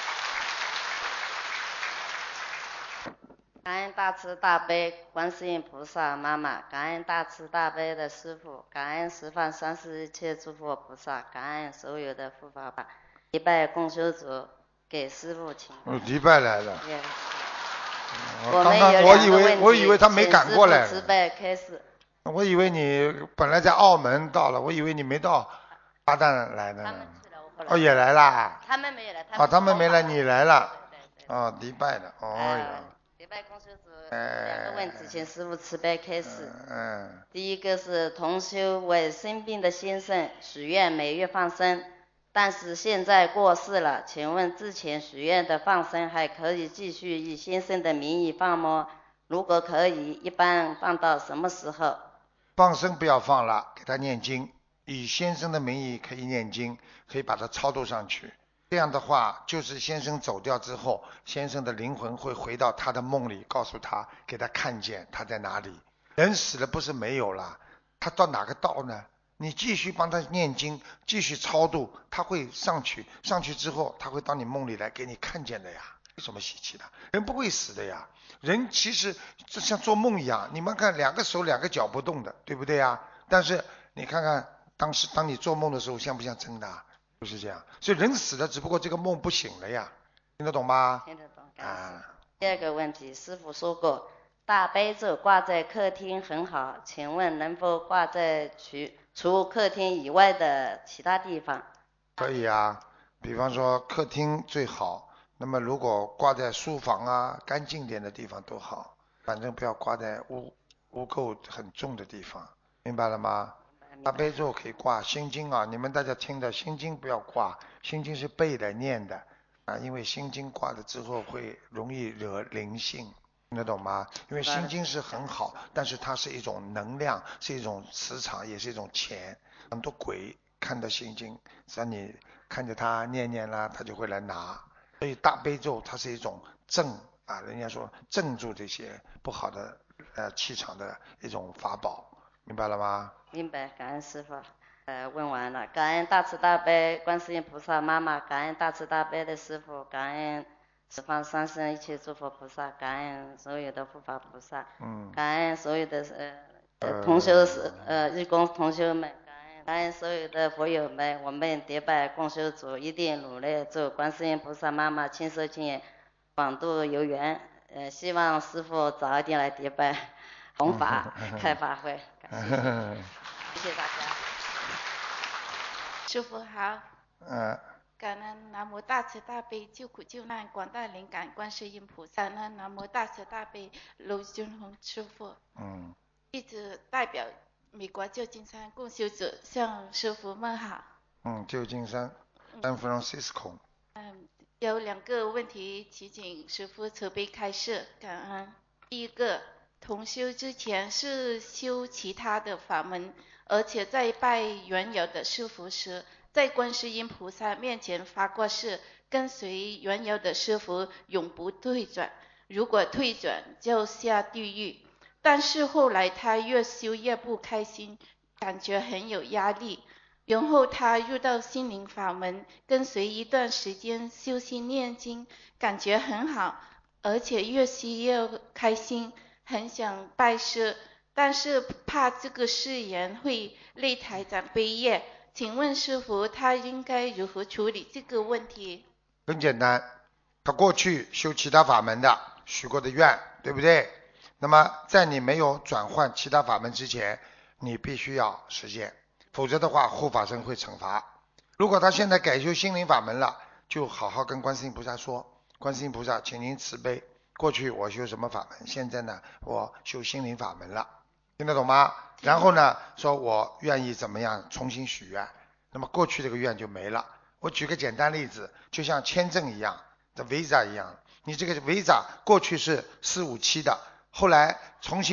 感恩大慈大悲观世音菩萨妈妈，感恩大慈大悲的师父，感恩十方三世一切诸佛菩萨，感恩所有的护法吧。礼拜共修组给师父请。 礼拜来了。 我刚刚我以为他没赶过来。 慈悲开始。 我以为你本来在澳门到了，我以为你没到巴旦来的。 他们去了，我后来。 哦，也来啦。 他们没来。 他们没来，你来了。 对。 哦，礼拜的。哦呀。 礼拜共修组两个问题，请师父慈悲开始。第一个是同修为生病的先生许愿每月放生。但是现在过世了，请问之前许愿的放生还可以继续以先生的名义放吗？如果可以，一般放到什么时候？ 放生不要放了，给他念经，以先生的名义可以念经，可以把它超度上去。这样的话，就是先生走掉之后，先生的灵魂会回到他的梦里，告诉他，给他看见他在哪里。人死了不是没有了，他到哪个道呢？你继续帮他念经，继续超度，他会上去，上去之后他会到你梦里来给你看见的呀，有什么稀奇的？人不会死的呀，人其实就像做梦一样，你们看两个手两个脚不动的，对不对呀？但是你看看当你做梦的时候像不像真的？不是这样，所以人死了，只不过这个梦不醒了呀，听得懂吗？ 听得懂。第二个问题，师父说过大悲咒挂在客厅很好，请问能否挂在除客厅以外的其他地方？ 可以啊，比方说客厅最好，那么如果挂在书房啊，干净点的地方都好，反正不要挂在污垢很重的地方，明白了吗？大悲咒可以挂，心经啊，你们大家听的心经不要挂，心经是背的念的啊，因为心经挂了之后会容易惹灵性。听得懂吗？因为心经是很好，但是它是一种能量，是一种磁场，也是一种钱。很多鬼看到心经，只要你看着它念念啦，他就会来拿。所以大悲咒它是一种镇啊，人家说镇住这些不好的气场的一种法宝，明白了吗？ 明白，感恩师父。问完了，感恩大慈大悲观世音菩萨妈妈，感恩大慈大悲的师父，感恩十方三世一切诸佛菩萨，感恩所有的护法菩萨，感恩所有的同修义工同修们，感恩所有的佛友们，我们迪拜共修组一定努力，祝观世音菩萨妈妈亲手亲眼，广度有缘。希望师父早一点来迪拜弘法开法会，感谢，谢谢大家。 师父好。感恩南无大慈大悲救苦救难广大灵感观世音菩萨，南无大慈大悲卢俊宏师父。弟子代表美国旧金山共修组向师父问好。 旧金山 San Francisco。 有两个问题，请师父慈悲开示，感恩。第一个，同修之前是修其他的法门，而且在拜原有的师父时，在观世音菩萨面前发过誓，跟随原有的师父永不退转，如果退转就下地狱。但是后来他越修越不开心，感觉很有压力。然后他遇到心灵法门，跟随一段时间修心念经，感觉很好，而且越修越开心，很想拜师，但是怕这个誓言会累台长悲业。请问师父，他应该如何处理这个问题？ 很简单，他过去修其他法门的许过的愿，对不对？那么在你没有转换其他法门之前，你必须要实现，否则的话护法神会惩罚。如果他现在改修心灵法门了，就好好跟观世音菩萨说，观世音菩萨请您慈悲，过去我修什么法门，现在呢我修心灵法门了，听得懂吗？然后呢说我愿意怎么样重新许愿，那么过去这个愿就没了。我举个简单例子，就像签证一样，这 visa 一样，你这个 visa 过去是457的，后来重新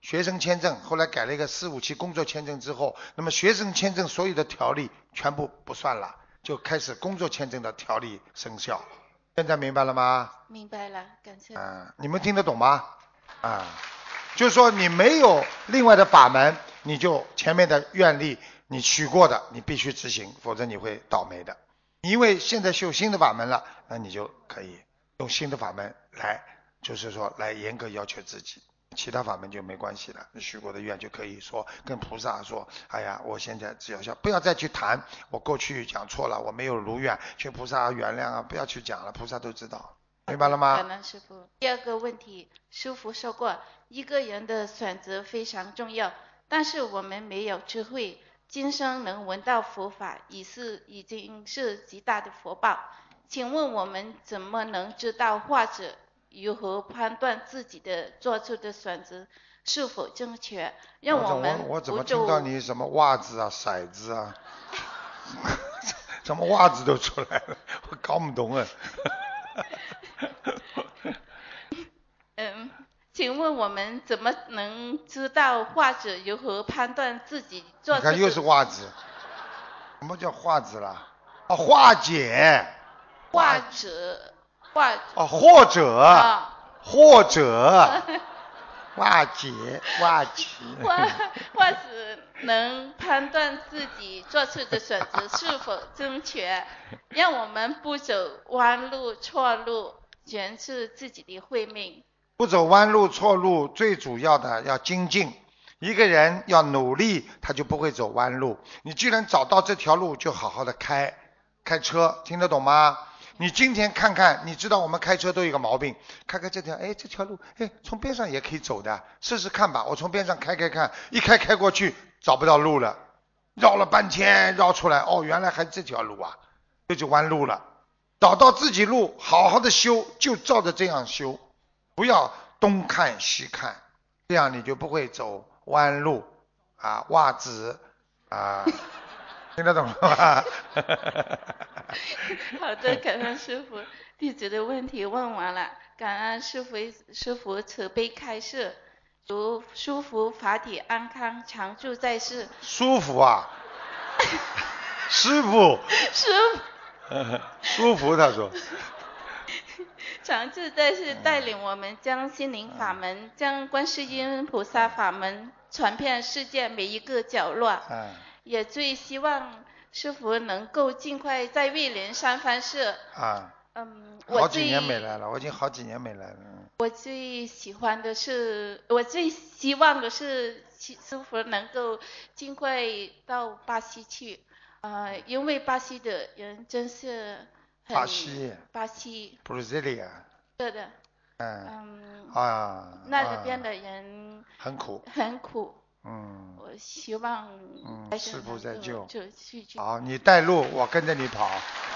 学生签证，后来改了一个4、5期工作签证之后，那么学生签证所有的条例全部不算了，就开始工作签证的条例生效。现在明白了吗？ 明白了，感谢。 你们听得懂吗？就是说你没有另外的法门，你就前面的愿力你许过的你必须执行，否则你会倒霉的。因为现在修新的法门了，那你就可以用新的法门来，就是说来严格要求自己，其他法门就没关系了。你许过的愿就可以说跟菩萨说，哎呀，我现在只要不要再去谈我过去讲错了，我没有如愿，请菩萨原谅啊，不要去讲了，菩萨都知道。明白了吗？ 感恩师父。第二个问题，师父说过，一个人的选择非常重要，但是我们没有智慧，今生能闻到佛法，已经是极大的福报。请问我们怎么能知道或者如何判断自己的做出的选择是否正确？让我们我怎么听到你什么袜子啊、骰子啊，什么袜子都出来了，我搞不懂啊。 请问我们怎么能知道或者如何判断自己做？ 你看又是袜子，什么叫袜子啦？化解。或者。化解。 或者能判断自己做出的选择是否正确，让我们不走弯路错路，全是自己的慧命。 不走弯路错路，最主要的要精进。一个人要努力，他就不会走弯路。你既然找到这条路，就好好的开车，听得懂吗？你今天看看，你知道我们开车都有一个毛病，看看这条路，从边上也可以走的，试试看吧。我从边上开看，一开过去找不到路了，绕了半天绕出来，原来还这条路啊，这就弯路了。找到自己路，好好的修，就照着这样修。不要东看西看，这样你就不会走弯路啊，袜子啊，听得懂吗？ 好的，感恩师父，弟子的问题问完了，感恩师父慈悲开示，祝舒服法体安康，常住在世。 舒服啊，师父。舒服，他说。 常住在世，带领我们将心灵法门、将观世音菩萨法门传遍世界每一个角落。也最希望师父能够尽快在玉林山翻世。 好几年没来了，我已经好几年没来了。 我最希望的是师父能够尽快到巴西去。因为巴西的人真是很巴西 Brasilia 对的。那边的人很苦。 我希望师父在救。 去好，你带路，我跟着你跑。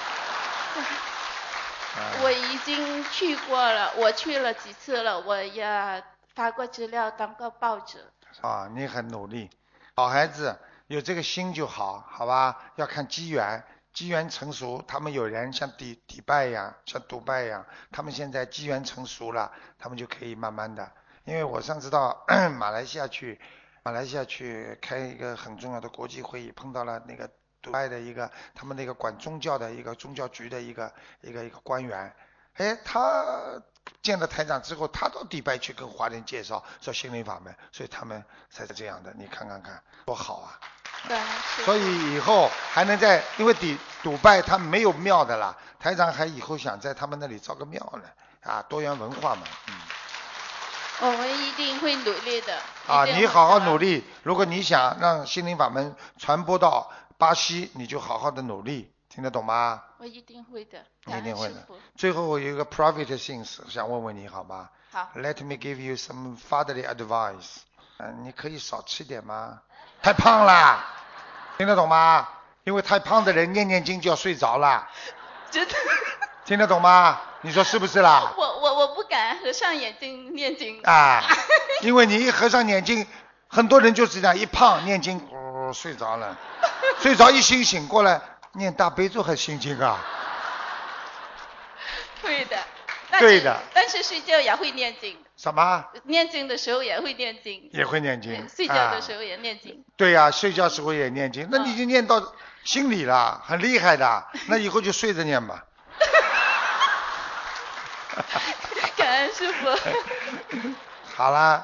我已经去过了，我去了几次了，我也发过资料，当过报纸。 你很努力，好孩子，有这个心就好，好吧？要看机缘。机缘成熟，他们有人像迪拜呀，像杜拜呀，他们现在机缘成熟了，他们就可以慢慢的。因为我上次到马来西亚去开一个很重要的国际会议，碰到了那个杜拜的一个他们那个管宗教的一个宗教局的一个官员，他见了台长之后，他到迪拜去跟华人介绍说心灵法门，所以他们才是这样的，你看看多好啊！所以以后还能在，因为杜拜他没有庙的啦，台长还以后想在他们那里造个庙呢，多元文化嘛。 我们一定会努力的。 你好好努力，如果你想让心灵法门传播到巴西，你就好好的努力，听得懂吗？ 我一定会的。 一定会的。最后我有一个 private things 想问问你好吗？ 好。 Let me give you some fatherly advice。你可以少吃点吗？太胖了，听得懂吗？因为太胖的人念经就要睡着了。 真的。 听得懂吗？你说是不是啦？ 我不敢合上眼睛念经。 因为你一合上眼睛，很多人就是这样，一胖念经，睡着了，睡着一醒过来念大悲咒还心经啊。 会的。 对的。 但是睡觉也会念经。 什么？ 念经的时候也会念经。 也会念经。 睡觉的时候也念经。 对呀，睡觉时候也念经，那你就念到心里了，很厉害的。那以后就睡着念吧。 感恩师父。 好啦。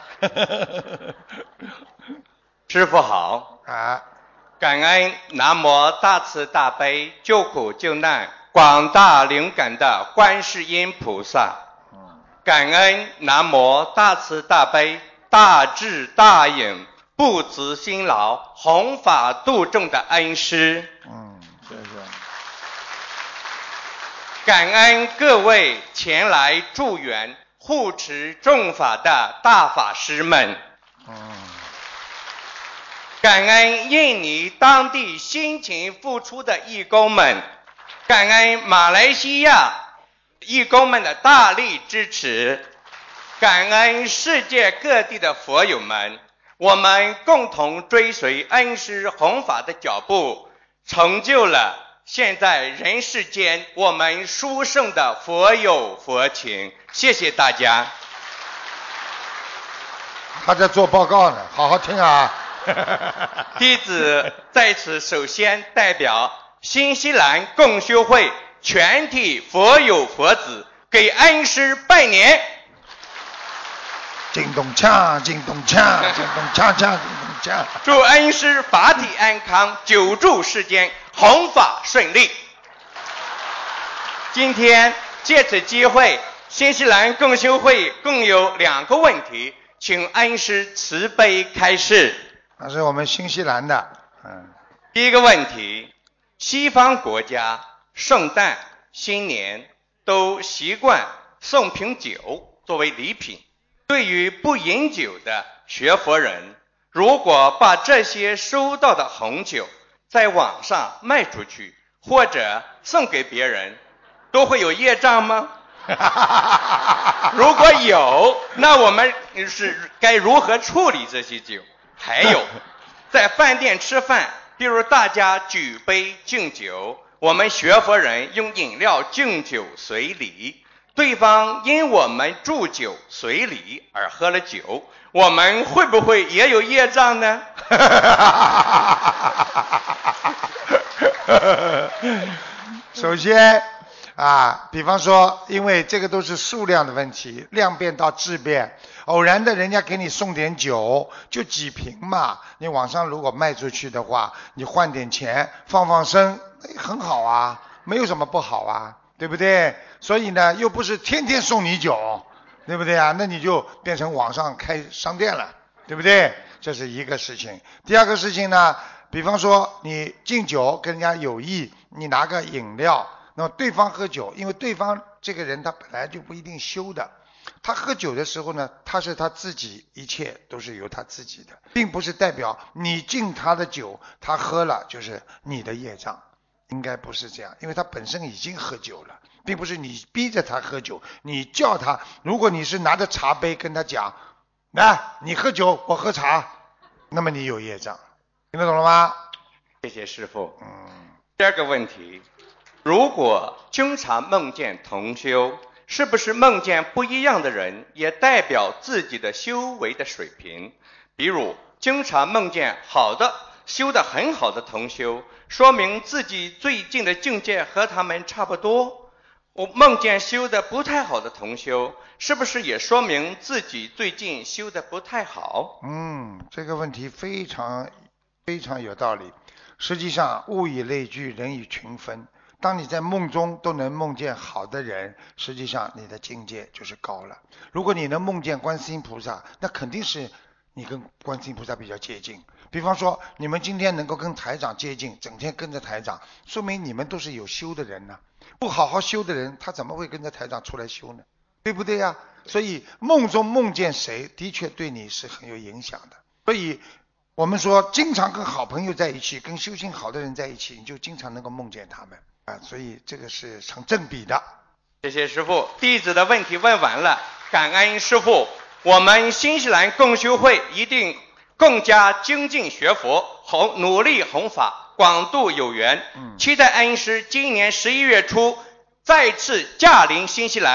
师父好。 啊。 感恩南无大慈大悲救苦救难广大灵感的观世音菩萨。感恩南无大慈大悲大智大勇不辞辛劳弘法度众的恩师。 谢谢。 感恩各位前来助缘护持众法的大法师们。感恩印尼当地辛勤付出的义工们，感恩马来西亚义工们的大力支持，感恩世界各地的佛友们，我们共同追随恩师弘法的脚步，成就了现在人世间我们殊胜的佛友佛情。谢谢大家。 他在做报告呢，好好听啊。 弟子在此首先代表新西兰共修会全体佛友佛子给恩师拜年。 叮咚锵，叮咚锵，叮咚锵锵，叮咚锵。 祝恩师法体安康，久住世间，弘法顺利。今天借此机会，新西兰共修会共有2个问题，请恩师慈悲开示。 那是我们新西兰的。 第一个问题，西方国家圣诞、新年都习惯送瓶酒作为礼品。对于不饮酒的学佛人，如果把这些收到的红酒在网上卖出去，或者送给别人，都会有业障吗？如果有，那我们是该如何处理这些酒？还有，在饭店吃饭，比如大家举杯敬酒，我们学佛人用饮料敬酒随礼，对方因我们祝酒随礼而喝了酒，我们会不会也有业障呢？ 首先比方说，因为这个都是数量的问题，量变到质变，偶然的人家给你送点酒，就几瓶嘛，你网上如果卖出去的话，你换点钱放生，很好啊，没有什么不好啊，对不对？所以呢，又不是天天送你酒，对不对啊？那你就变成网上开商店了，对不对？这是一个事情。第二个事情呢，比方说你敬酒跟人家有意，你拿个饮料，那么对方喝酒，因为对方这个人他本来就不一定修的，他喝酒的时候呢，他是他自己，一切都是由他自己的，并不是代表你敬他的酒，他喝了就是你的业障，应该不是这样，因为他本身已经喝酒了，并不是你逼着他喝酒，你叫他，如果你是拿着茶杯跟他讲，来，你喝酒，我喝茶，那么你有业障，听得懂了吗？ 谢谢师父。第二个问题，如果经常梦见同修，是不是梦见不一样的人也代表自己的修为的水平？比如经常梦见好的修得很好的同修，说明自己最近的境界和他们差不多。我梦见修得不太好的同修，是不是也说明自己最近修得不太好？ 这个问题非常有道理。实际上物以类聚，人以群分，当你在梦中都能梦见好的人，实际上你的境界就是高了。如果你能梦见观世音菩萨，那肯定是你跟观世音菩萨比较接近。比方说你们今天能够跟台长接近，整天跟着台长，说明你们都是有修的人呢。不好好修的人，他怎么会跟着台长出来修呢？对不对呀？所以梦中梦见谁，的确对你是很有影响的。所以我们说经常跟好朋友在一起，跟修行好的人在一起，你就经常能够梦见他们所以这个是成正比的。 谢谢师父，弟子的问题问完了，感恩师父。我们新西兰共修会一定更加精进学佛，努力弘法，广度有缘。期待恩师今年11月初再次驾临新西兰，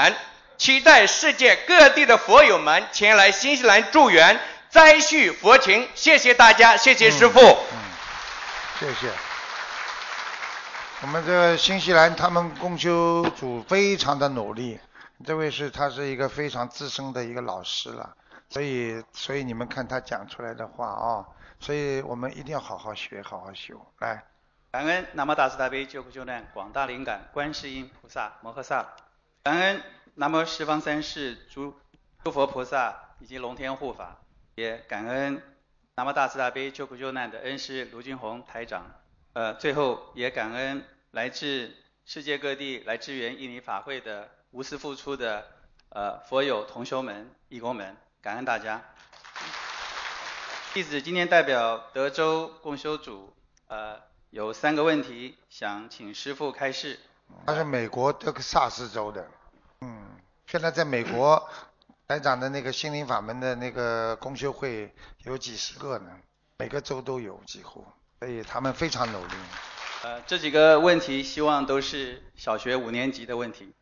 期待世界各地的佛友们前来新西兰助缘，再续佛情。谢谢大家，谢谢师父。 谢谢。我们这个新西兰他们共修组非常的努力，这位他是一个非常资深的一个老师了，所以你们看他讲出来的话啊，所以我们一定要好好学，好好修。来， 感恩南无大慈大悲救苦救难广大灵感观世音菩萨摩诃萨，感恩南无十方三世诸佛菩萨以及龙天护法，也感恩南无大慈大悲救苦救难的恩师卢军宏台长。最后也感恩来自世界各地来支援印尼法会的无私付出的佛友同修们、义工们，感恩大家。弟子今天代表德州共修组有3个问题想请师父开示。 他是美国德克萨斯州的，现在在美国台长的那个心灵法门的那个共修会有几十个呢，每个州都有几乎，所以他们非常努力。 这几个问题希望都是小学5年级的问题。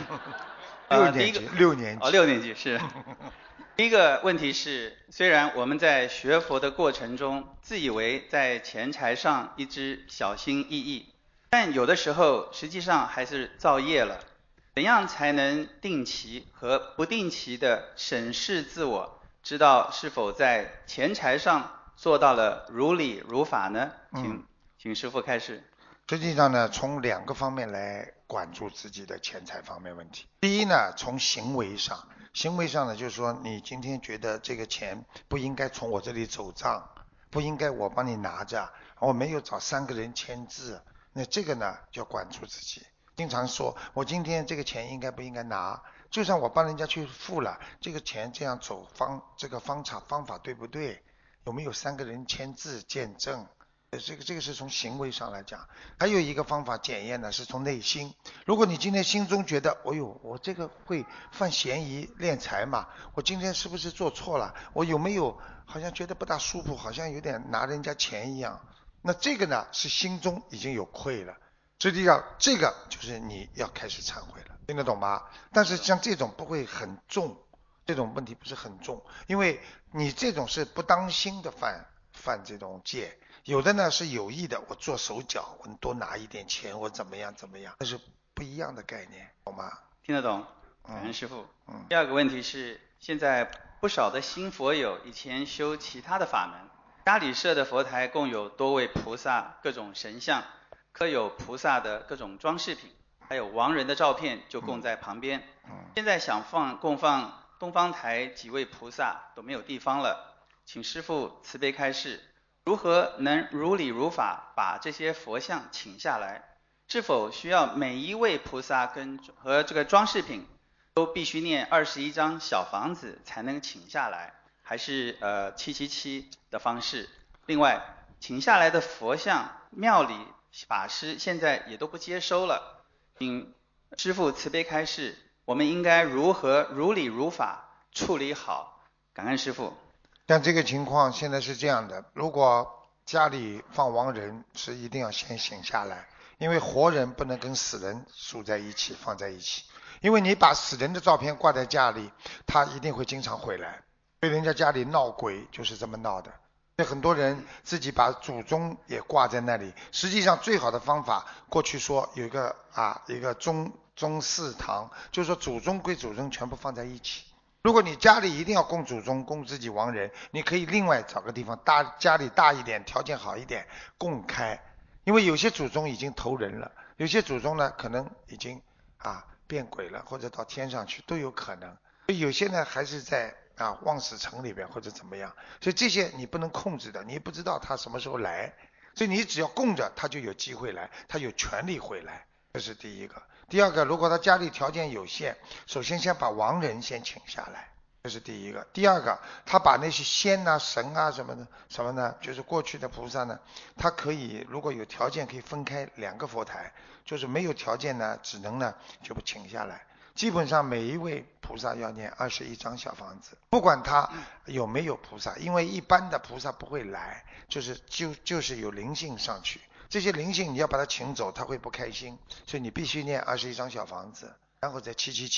6年级，6年级。 6年级是。第一个问题是，虽然我们在学佛的过程中自以为在钱财上一直小心翼翼，但有的时候实际上还是造业了。怎样才能定期和不定期的审视自我，知道是否在钱财上做到了如理如法呢？请师父开示。 实际上呢，从2个方面来管住自己的钱财方面问题。第一呢，从行为上呢，就是说你今天觉得这个钱不应该从我这里走账，不应该我帮你拿着，我没有找3个人签字，那这个呢就要管住自己。经常说我今天这个钱应该不应该拿，就算我帮人家去付了，这个钱这样走这个方法对不对，有没有3个人签字见证，这个是从行为上来讲。还有一个方法检验呢，是从内心。如果你今天心中觉得我这个会犯嫌疑敛财嘛，我今天是不是做错了，我有没有好像觉得不大舒服，好像有点拿人家钱一样，那这个呢是心中已经有愧了。实际上这个就是你要开始忏悔了，听得懂吗？但是像这种不会很重，这种问题不是很重，因为你这种是不当心的犯这种戒，有的呢是有意的，我做手脚，我多拿一点钱，我怎么样，那是不一样的概念，懂吗？ 听得懂，感恩师父。第2个问题是，现在不少的新佛友以前修其他的法门，家里设的佛台共有多位菩萨、各种神像，刻有菩萨的各种装饰品，还有亡人的照片就供在旁边。现在想供放东方台几位菩萨都没有地方了，请师父慈悲开示，如何能如理如法把这些佛像请下来？是否需要每一位菩萨和这个装饰品都必须念21张小房子才能请下来，还是777的方式？另外，请下来的佛像庙里法师现在也都不接收了，请师父慈悲开示，我们应该如何如理如法处理好？感恩师父。 像这个情况现在是这样的，如果家里放亡人是一定要先请下来，因为活人不能跟死人放在一起，因为你把死人的照片挂在家里，他一定会经常回来，对人家家里闹鬼就是这么闹的。很多人自己把祖宗也挂在那里，实际上最好的方法，过去说有一个宗祠堂，就是说祖宗归祖宗全部放在一起。如果你家里一定要供祖宗供自己亡人，你可以另外找个地方家里大一点，条件好一点供开，因为有些祖宗已经投人了，有些祖宗呢可能已经变鬼了，或者到天上去都有可能，有些呢还是在望死城里边或者怎么样，所以这些你不能控制的，你不知道他什么时候来，所以你只要供着他就有机会来，他有权利回来，这是第一个。第2个，如果他家里条件有限，首先先把亡人先请下来，这是第一个。第2个，他把那些仙神什么呢，就是过去的菩萨呢，他可以如果有条件可以分开2个佛台，就是没有条件呢只能呢就不请下来。基本上每一位菩萨要念21张小房子，不管他有没有菩萨，因为一般的菩萨不会来，就是有灵性上去，这些灵性你要把它请走，他会不开心，所以你必须念21张小房子，然后再777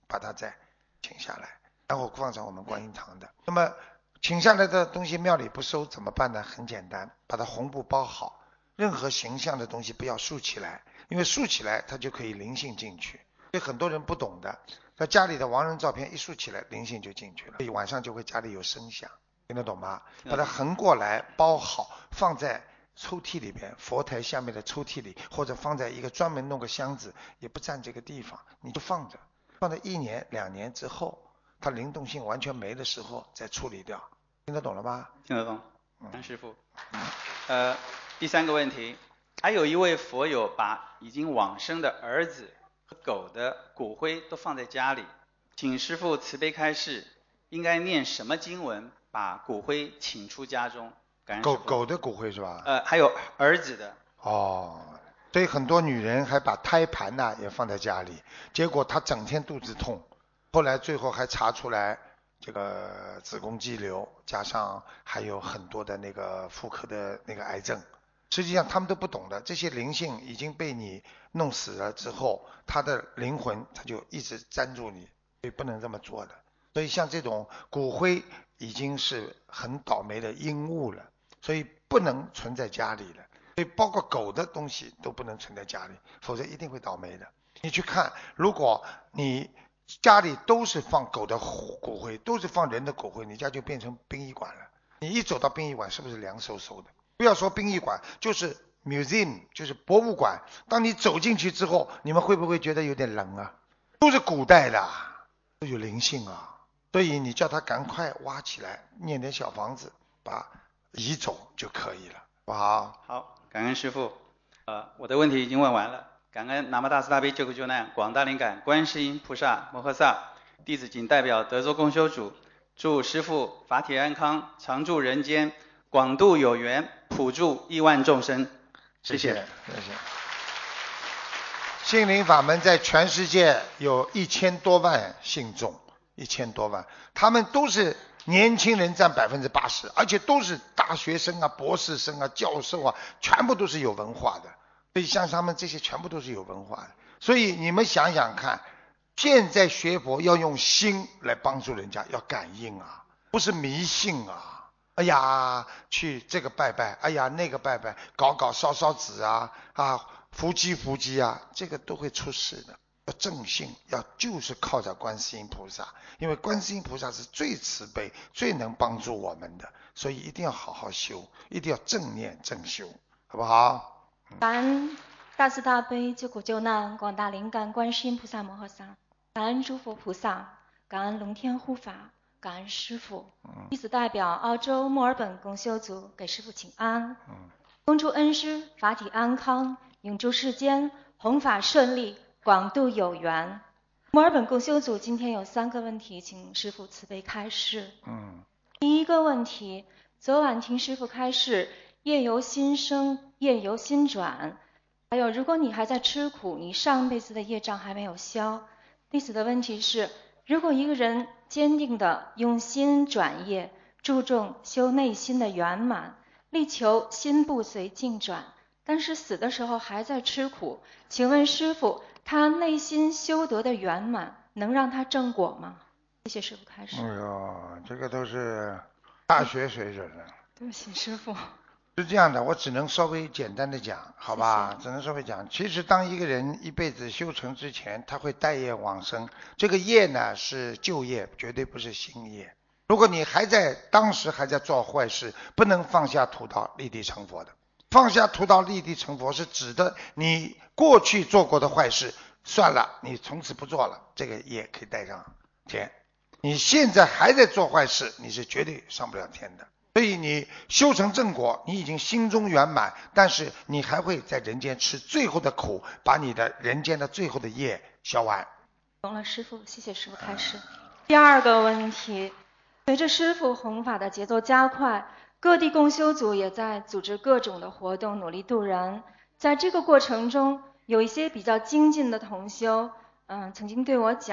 把它再请下来，然后放上我们观音堂的。那么请下来的东西庙里不收怎么办呢？很简单，把它红布包好，任何形象的东西不要竖起来，因为竖起来它就可以灵性进去。所以很多人不懂的，在家里的亡人照片一竖起来，灵性就进去了，所以晚上就会家里有声响，听得懂吗？把它横过来包好，放在抽屉里边，佛台下面的抽屉里，或者放在一个专门弄个箱子，也不占这个地方，你就放着，放在1年2年之后，它灵动性完全没的时候再处理掉，听得懂了吗？ 听得懂，张师傅。第3个问题，还有一位佛友把已经往生的儿子和狗的骨灰都放在家里，请师父慈悲开示，应该念什么经文把骨灰请出家中？ 狗的骨灰是吧？ 还有儿子的。 哦，所以很多女人还把胎盘呢也放在家里，结果她整天肚子痛，后来最后还查出来这个子宫肌瘤，加上还有很多的那个妇科的那个癌症。实际上他们都不懂的，这些灵性已经被你弄死了之后，他的灵魂他就一直粘住你，所以不能这么做的。所以像这种骨灰已经是很倒霉的阴物了，所以不能存在家里了。所以包括狗的东西都不能存在家里，否则一定会倒霉的。你去看，如果你家里都是放狗的骨灰，都是放人的骨灰，你家就变成殡仪馆了。你一走到殡仪馆，是不是凉飕飕的？不要说殡仪馆，就是 museum， 就是博物馆。当你走进去之后，你们会不会觉得有点冷啊？都是古代的，都有灵性啊。所以你叫他赶快挖起来，念点小房子，把移走就可以了，好不好？ 好，感恩师父。我的问题已经问完了。感恩南无大慈大悲救苦救难广大灵感观世音菩萨摩诃萨，弟子仅代表德州共修组，祝师父法体安康，常驻人间，广度有缘，普助亿万众生。谢谢。 谢谢。心灵法门在全世界有1000多万信众，1000多万，他们都是年轻人占80%，而且都是大学生啊、博士生啊、教授啊，全部都是有文化的。所以像他们这些全部都是有文化的。所以你们想想看，现在学佛要用心来帮助人家，要感应啊，不是迷信啊。哎呀，去这个拜拜，哎呀那个拜拜，搞烧纸啊，伏击啊，这个都会出事的。要正信，就是靠着观世音菩萨，因为观世音菩萨是最慈悲、最能帮助我们的，所以一定要好好修，一定要正念正修，好不好？ 感恩大慈大悲救苦救难广大灵感观世音菩萨摩诃萨，感恩诸佛菩萨，感恩龙天护法，感恩师父。弟子代表澳洲墨尔本共修组给师父请安。恭祝恩师法体安康，永驻世间，弘法顺利，广度有缘。墨尔本共修组今天有3个问题，请师父慈悲开示。第一个问题，昨晚听师父开示，业由心生，业由心转。还有，如果你还在吃苦，你上辈子的业障还没有消。弟子的问题是，如果一个人坚定的用心转业，注重修内心的圆满，力求心不随境转，但是死的时候还在吃苦，请问师父，他内心修得的圆满能让他正果吗？谢谢师父开示。 哎呦，这个都是大学水准了。 对不起师父。 是这样的，我只能稍微简单的讲，好吧？ 谢谢。 只能稍微讲。其实当一个人一辈子修成之前，他会带业往生，这个业呢是旧业，绝对不是新业。如果你当时还在做坏事，不能放下屠刀立地成佛的。放下屠刀立地成佛是指的你过去做过的坏事算了，你从此不做了，这个业可以带上天。你现在还在做坏事，你是绝对上不了天的。所以你修成正果，你已经心中圆满，但是你还会在人间吃最后的苦，把你的人间的最后的业消完。 懂了师父，谢谢师父开示。第2个问题，随着师父弘法的节奏加快，各地共修组也在组织各种的活动，努力度人。在这个过程中，有一些比较精进的同修，曾经对我讲，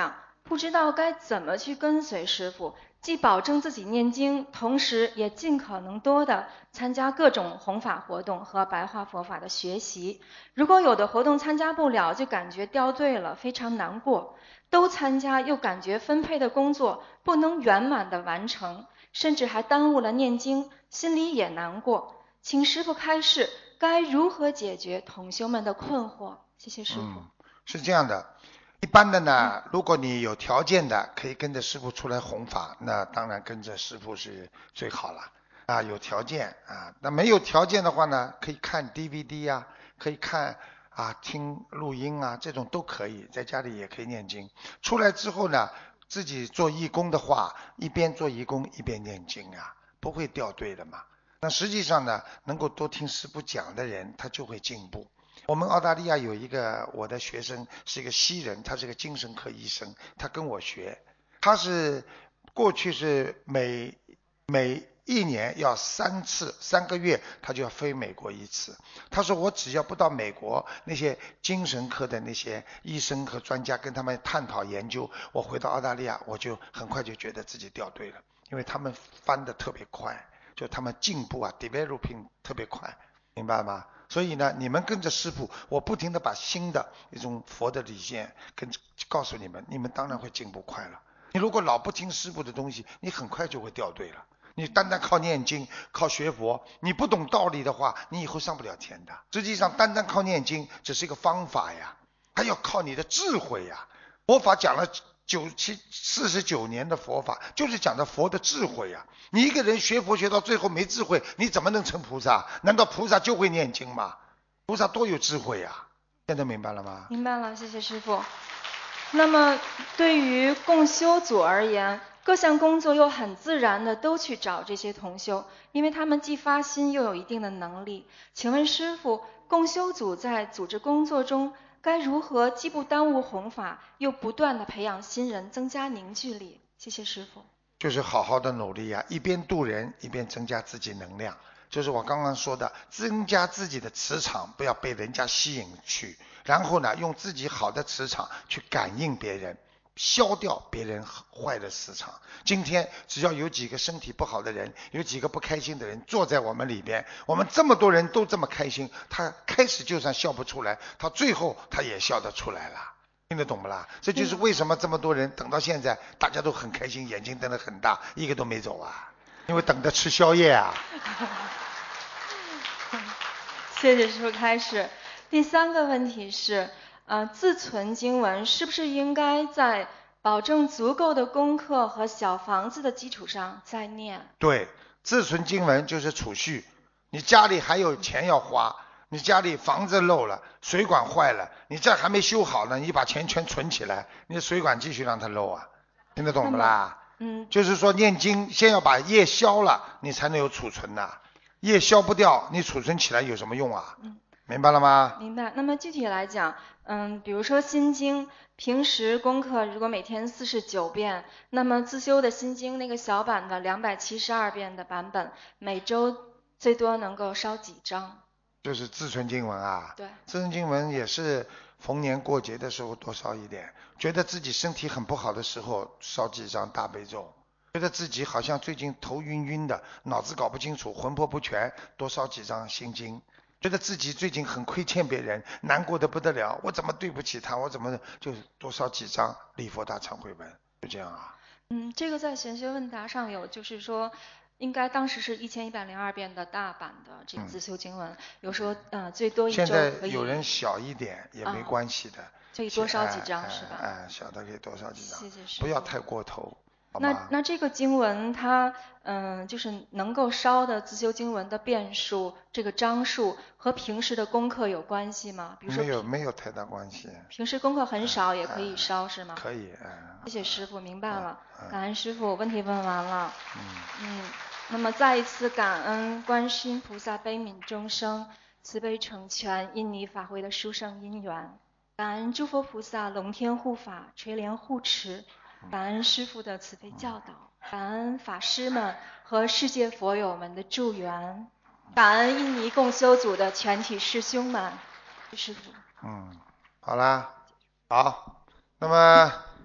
不知道该怎么去跟随师父，既保证自己念经，同时也尽可能多的参加各种弘法活动和白话佛法的学习。如果有的活动参加不了，就感觉掉队了，非常难过。都参加又感觉分配的工作不能圆满的完成，甚至还耽误了念经，心里也难过。请师父开示，该如何解决同修们的困惑？谢谢师父。 是这样的，一般的呢，如果你有条件的，可以跟着师父出来弘法，那当然跟着师父是最好了啊。有条件啊，那没有条件的话呢，可以看 DVD 啊，可以看啊，听录音啊，这种都可以，在家里也可以念经。出来之后呢，自己做义工的话，一边做义工一边念经啊，不会掉队的嘛。那实际上呢，能够多听师父讲的人，他就会进步。我们澳大利亚有一个我的学生是一个西人，他是个精神科医生，他跟我学，他是过去是每一年要3个月他就要飞美国一次。他说我只要不到美国那些精神科的那些医生和专家跟他们探讨研究，我回到澳大利亚我就很快就觉得自己掉队了，因为他们翻得特别快，就他们进步啊 developing 特别快，明白吗？所以呢，你们跟着师父，我不停地把新的一种佛的理念告诉你们，你们当然会进步快了。你如果老不听师父的东西，你很快就会掉队了。你单单靠念经靠学佛，你不懂道理的话，你以后上不了天的。实际上单单靠念经只是一个方法呀，还要靠你的智慧呀。佛法讲了49年的佛法，就是讲的佛的智慧呀。你一个人学佛学到最后没智慧，你怎么能成菩萨？难道菩萨就会念经吗？菩萨多有智慧呀。现在明白了吗？ 明白了，谢谢师父。那么对于共修组而言，各项工作又很自然的都去找这些同修，因为他们既发心又有一定的能力。请问师父，共修组在组织工作中该如何既不耽误弘法，又不断的培养新人，增加凝聚力？谢谢师父。 就是好好的努力啊，一边度人一边增加自己能量，就是我刚刚说的，增加自己的磁场，不要被人家吸引去，然后呢，用自己好的磁场去感应别人，消掉别人坏的磁场。今天只要有几个身体不好的人，有几个不开心的人坐在我们里边，我们这么多人都这么开心，他开始就算笑不出来，他最后他也笑得出来了。听得懂不啦？这就是为什么这么多人等到现在大家都很开心，眼睛瞪得很大，一个都没走啊，因为等着吃宵夜啊。 谢谢师父开示。第3个问题是自存经文是不是应该在保证足够的功课和小房子的基础上再念？ 对，自存经文就是储蓄，你家里还有钱要花，你家里房子漏了，水管坏了，你这还没修好呢，你把钱全存起来，你的水管继续让它漏啊，听得懂不啦？就是说念经先要把业消了，你才能有储存呐，业消不掉，你储存起来有什么用啊？明白了吗？ 明白。那么具体来讲，比如说心经，平时功课如果每天49遍，那么自修的心经那个小版的272遍的版本，每周最多能够烧几张？ 就是自存经文啊。 对， 自存经文也是逢年过节的时候多烧一点，觉得自己身体很不好的时候烧几张大悲咒，觉得自己好像最近头晕晕的，脑子搞不清楚，魂魄不全，多烧几张心经。觉得自己最近很亏欠别人，难过的不得了，我怎么对不起他，我怎么就多烧几张礼佛大忏悔文，就这样啊。 这个在玄学问答上有，就是说应该当时是1102遍的大版的这个自修经文，有说最多一周可以。 现在有人小一点也没关系的， 可以多烧几张是吧？ 小的可以多烧几张， 谢谢师父。 不要太过头。 那这个经文它就是能够烧的自修经文的遍数，这个章数和平时的功课有关系吗？比如说没有太大关系。 平时功课很少也可以烧是吗？ 可以。 谢谢师父，明白了。感恩师父，问题问完了。那么再一次感恩观世音菩萨悲悯众生，慈悲成全印尼法会的殊胜因缘，感恩诸佛菩萨龙天护法垂怜护持，感恩师父的慈悲教导，感恩法师们和世界佛友们的助缘，感恩印尼共修组的全体师兄们。师父。 好啦，好，那么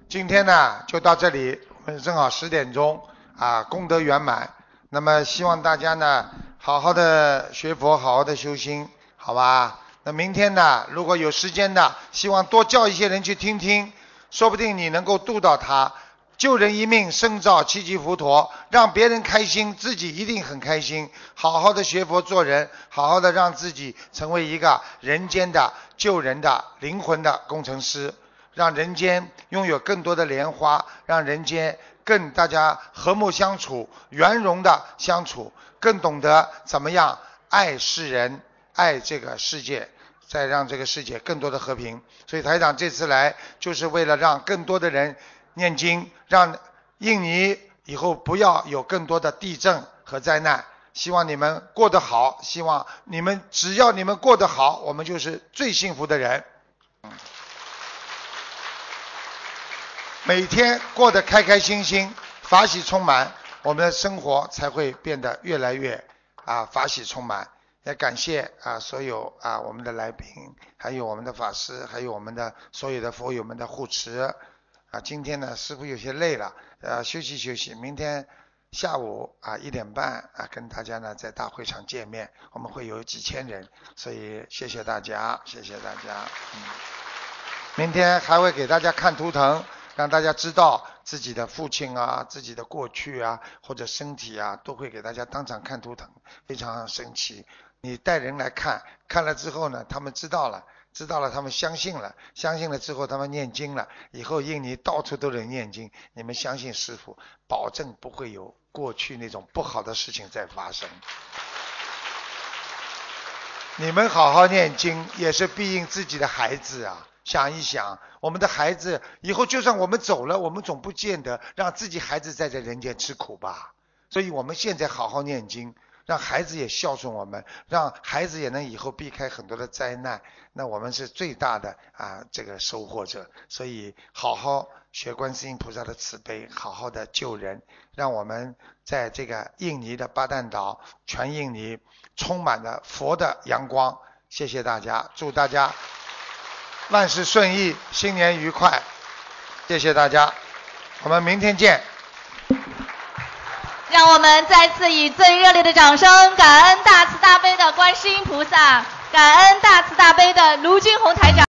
今天呢就到这里，我们正好10点钟啊，功德圆满。那么希望大家呢好好的学佛，好好的修心，好吧？那明天呢，如果有时间的，希望多叫一些人去听听，说不定你能够度到他。救人一命胜造7级浮屠，让别人开心，自己一定很开心。好好的学佛做人，好好的让自己成为一个人间的救人的灵魂的工程师，让人间拥有更多的莲花，让人间更大家和睦相处，圆融的相处，更懂得怎么样爱世人，爱这个世界，再让这个世界更多的和平。所以台长这次来就是为了让更多的人念经，让印尼以后不要有更多的地震和灾难。希望你们过得好，希望你们只要你们过得好，我们就是最幸福的人。每天过得开开心心，法喜充满，我们的生活才会变得越来越法喜充满。也感谢所有我们的来宾，还有我们的法师，还有我们的所有的佛友们的护持。今天呢师父有些累了，休息休息，明天下午1点半跟大家呢在大会场见面，我们会有几千人，所以谢谢大家，谢谢大家。明天还会给大家看图腾，让大家知道自己的父亲自己的过去或者身体都会给大家当场看图腾，非常神奇。你带人来看，看了之后呢，他们知道了他们相信了，相信了之后他们念经了，以后印尼到处都能念经。你们相信师父，保证不会有过去那种不好的事情再发生。你们好好念经也是庇应自己的孩子想一想，我们的孩子以后就算我们走了，我们总不见得让自己孩子在这人间吃苦吧。所以我们现在好好念经，让孩子也孝顺我们，让孩子也能以后避开很多的灾难，那我们是最大的这个收获者。所以好好学观世音菩萨的慈悲，好好的救人，让我们在这个印尼的巴旦岛，全印尼充满了佛的阳光。谢谢大家，祝大家万事顺意，新年愉快，谢谢大家，我们明天见。 让我们再次以最热烈的掌声，感恩大慈大悲的观世音菩萨，感恩大慈大悲的卢军宏台长。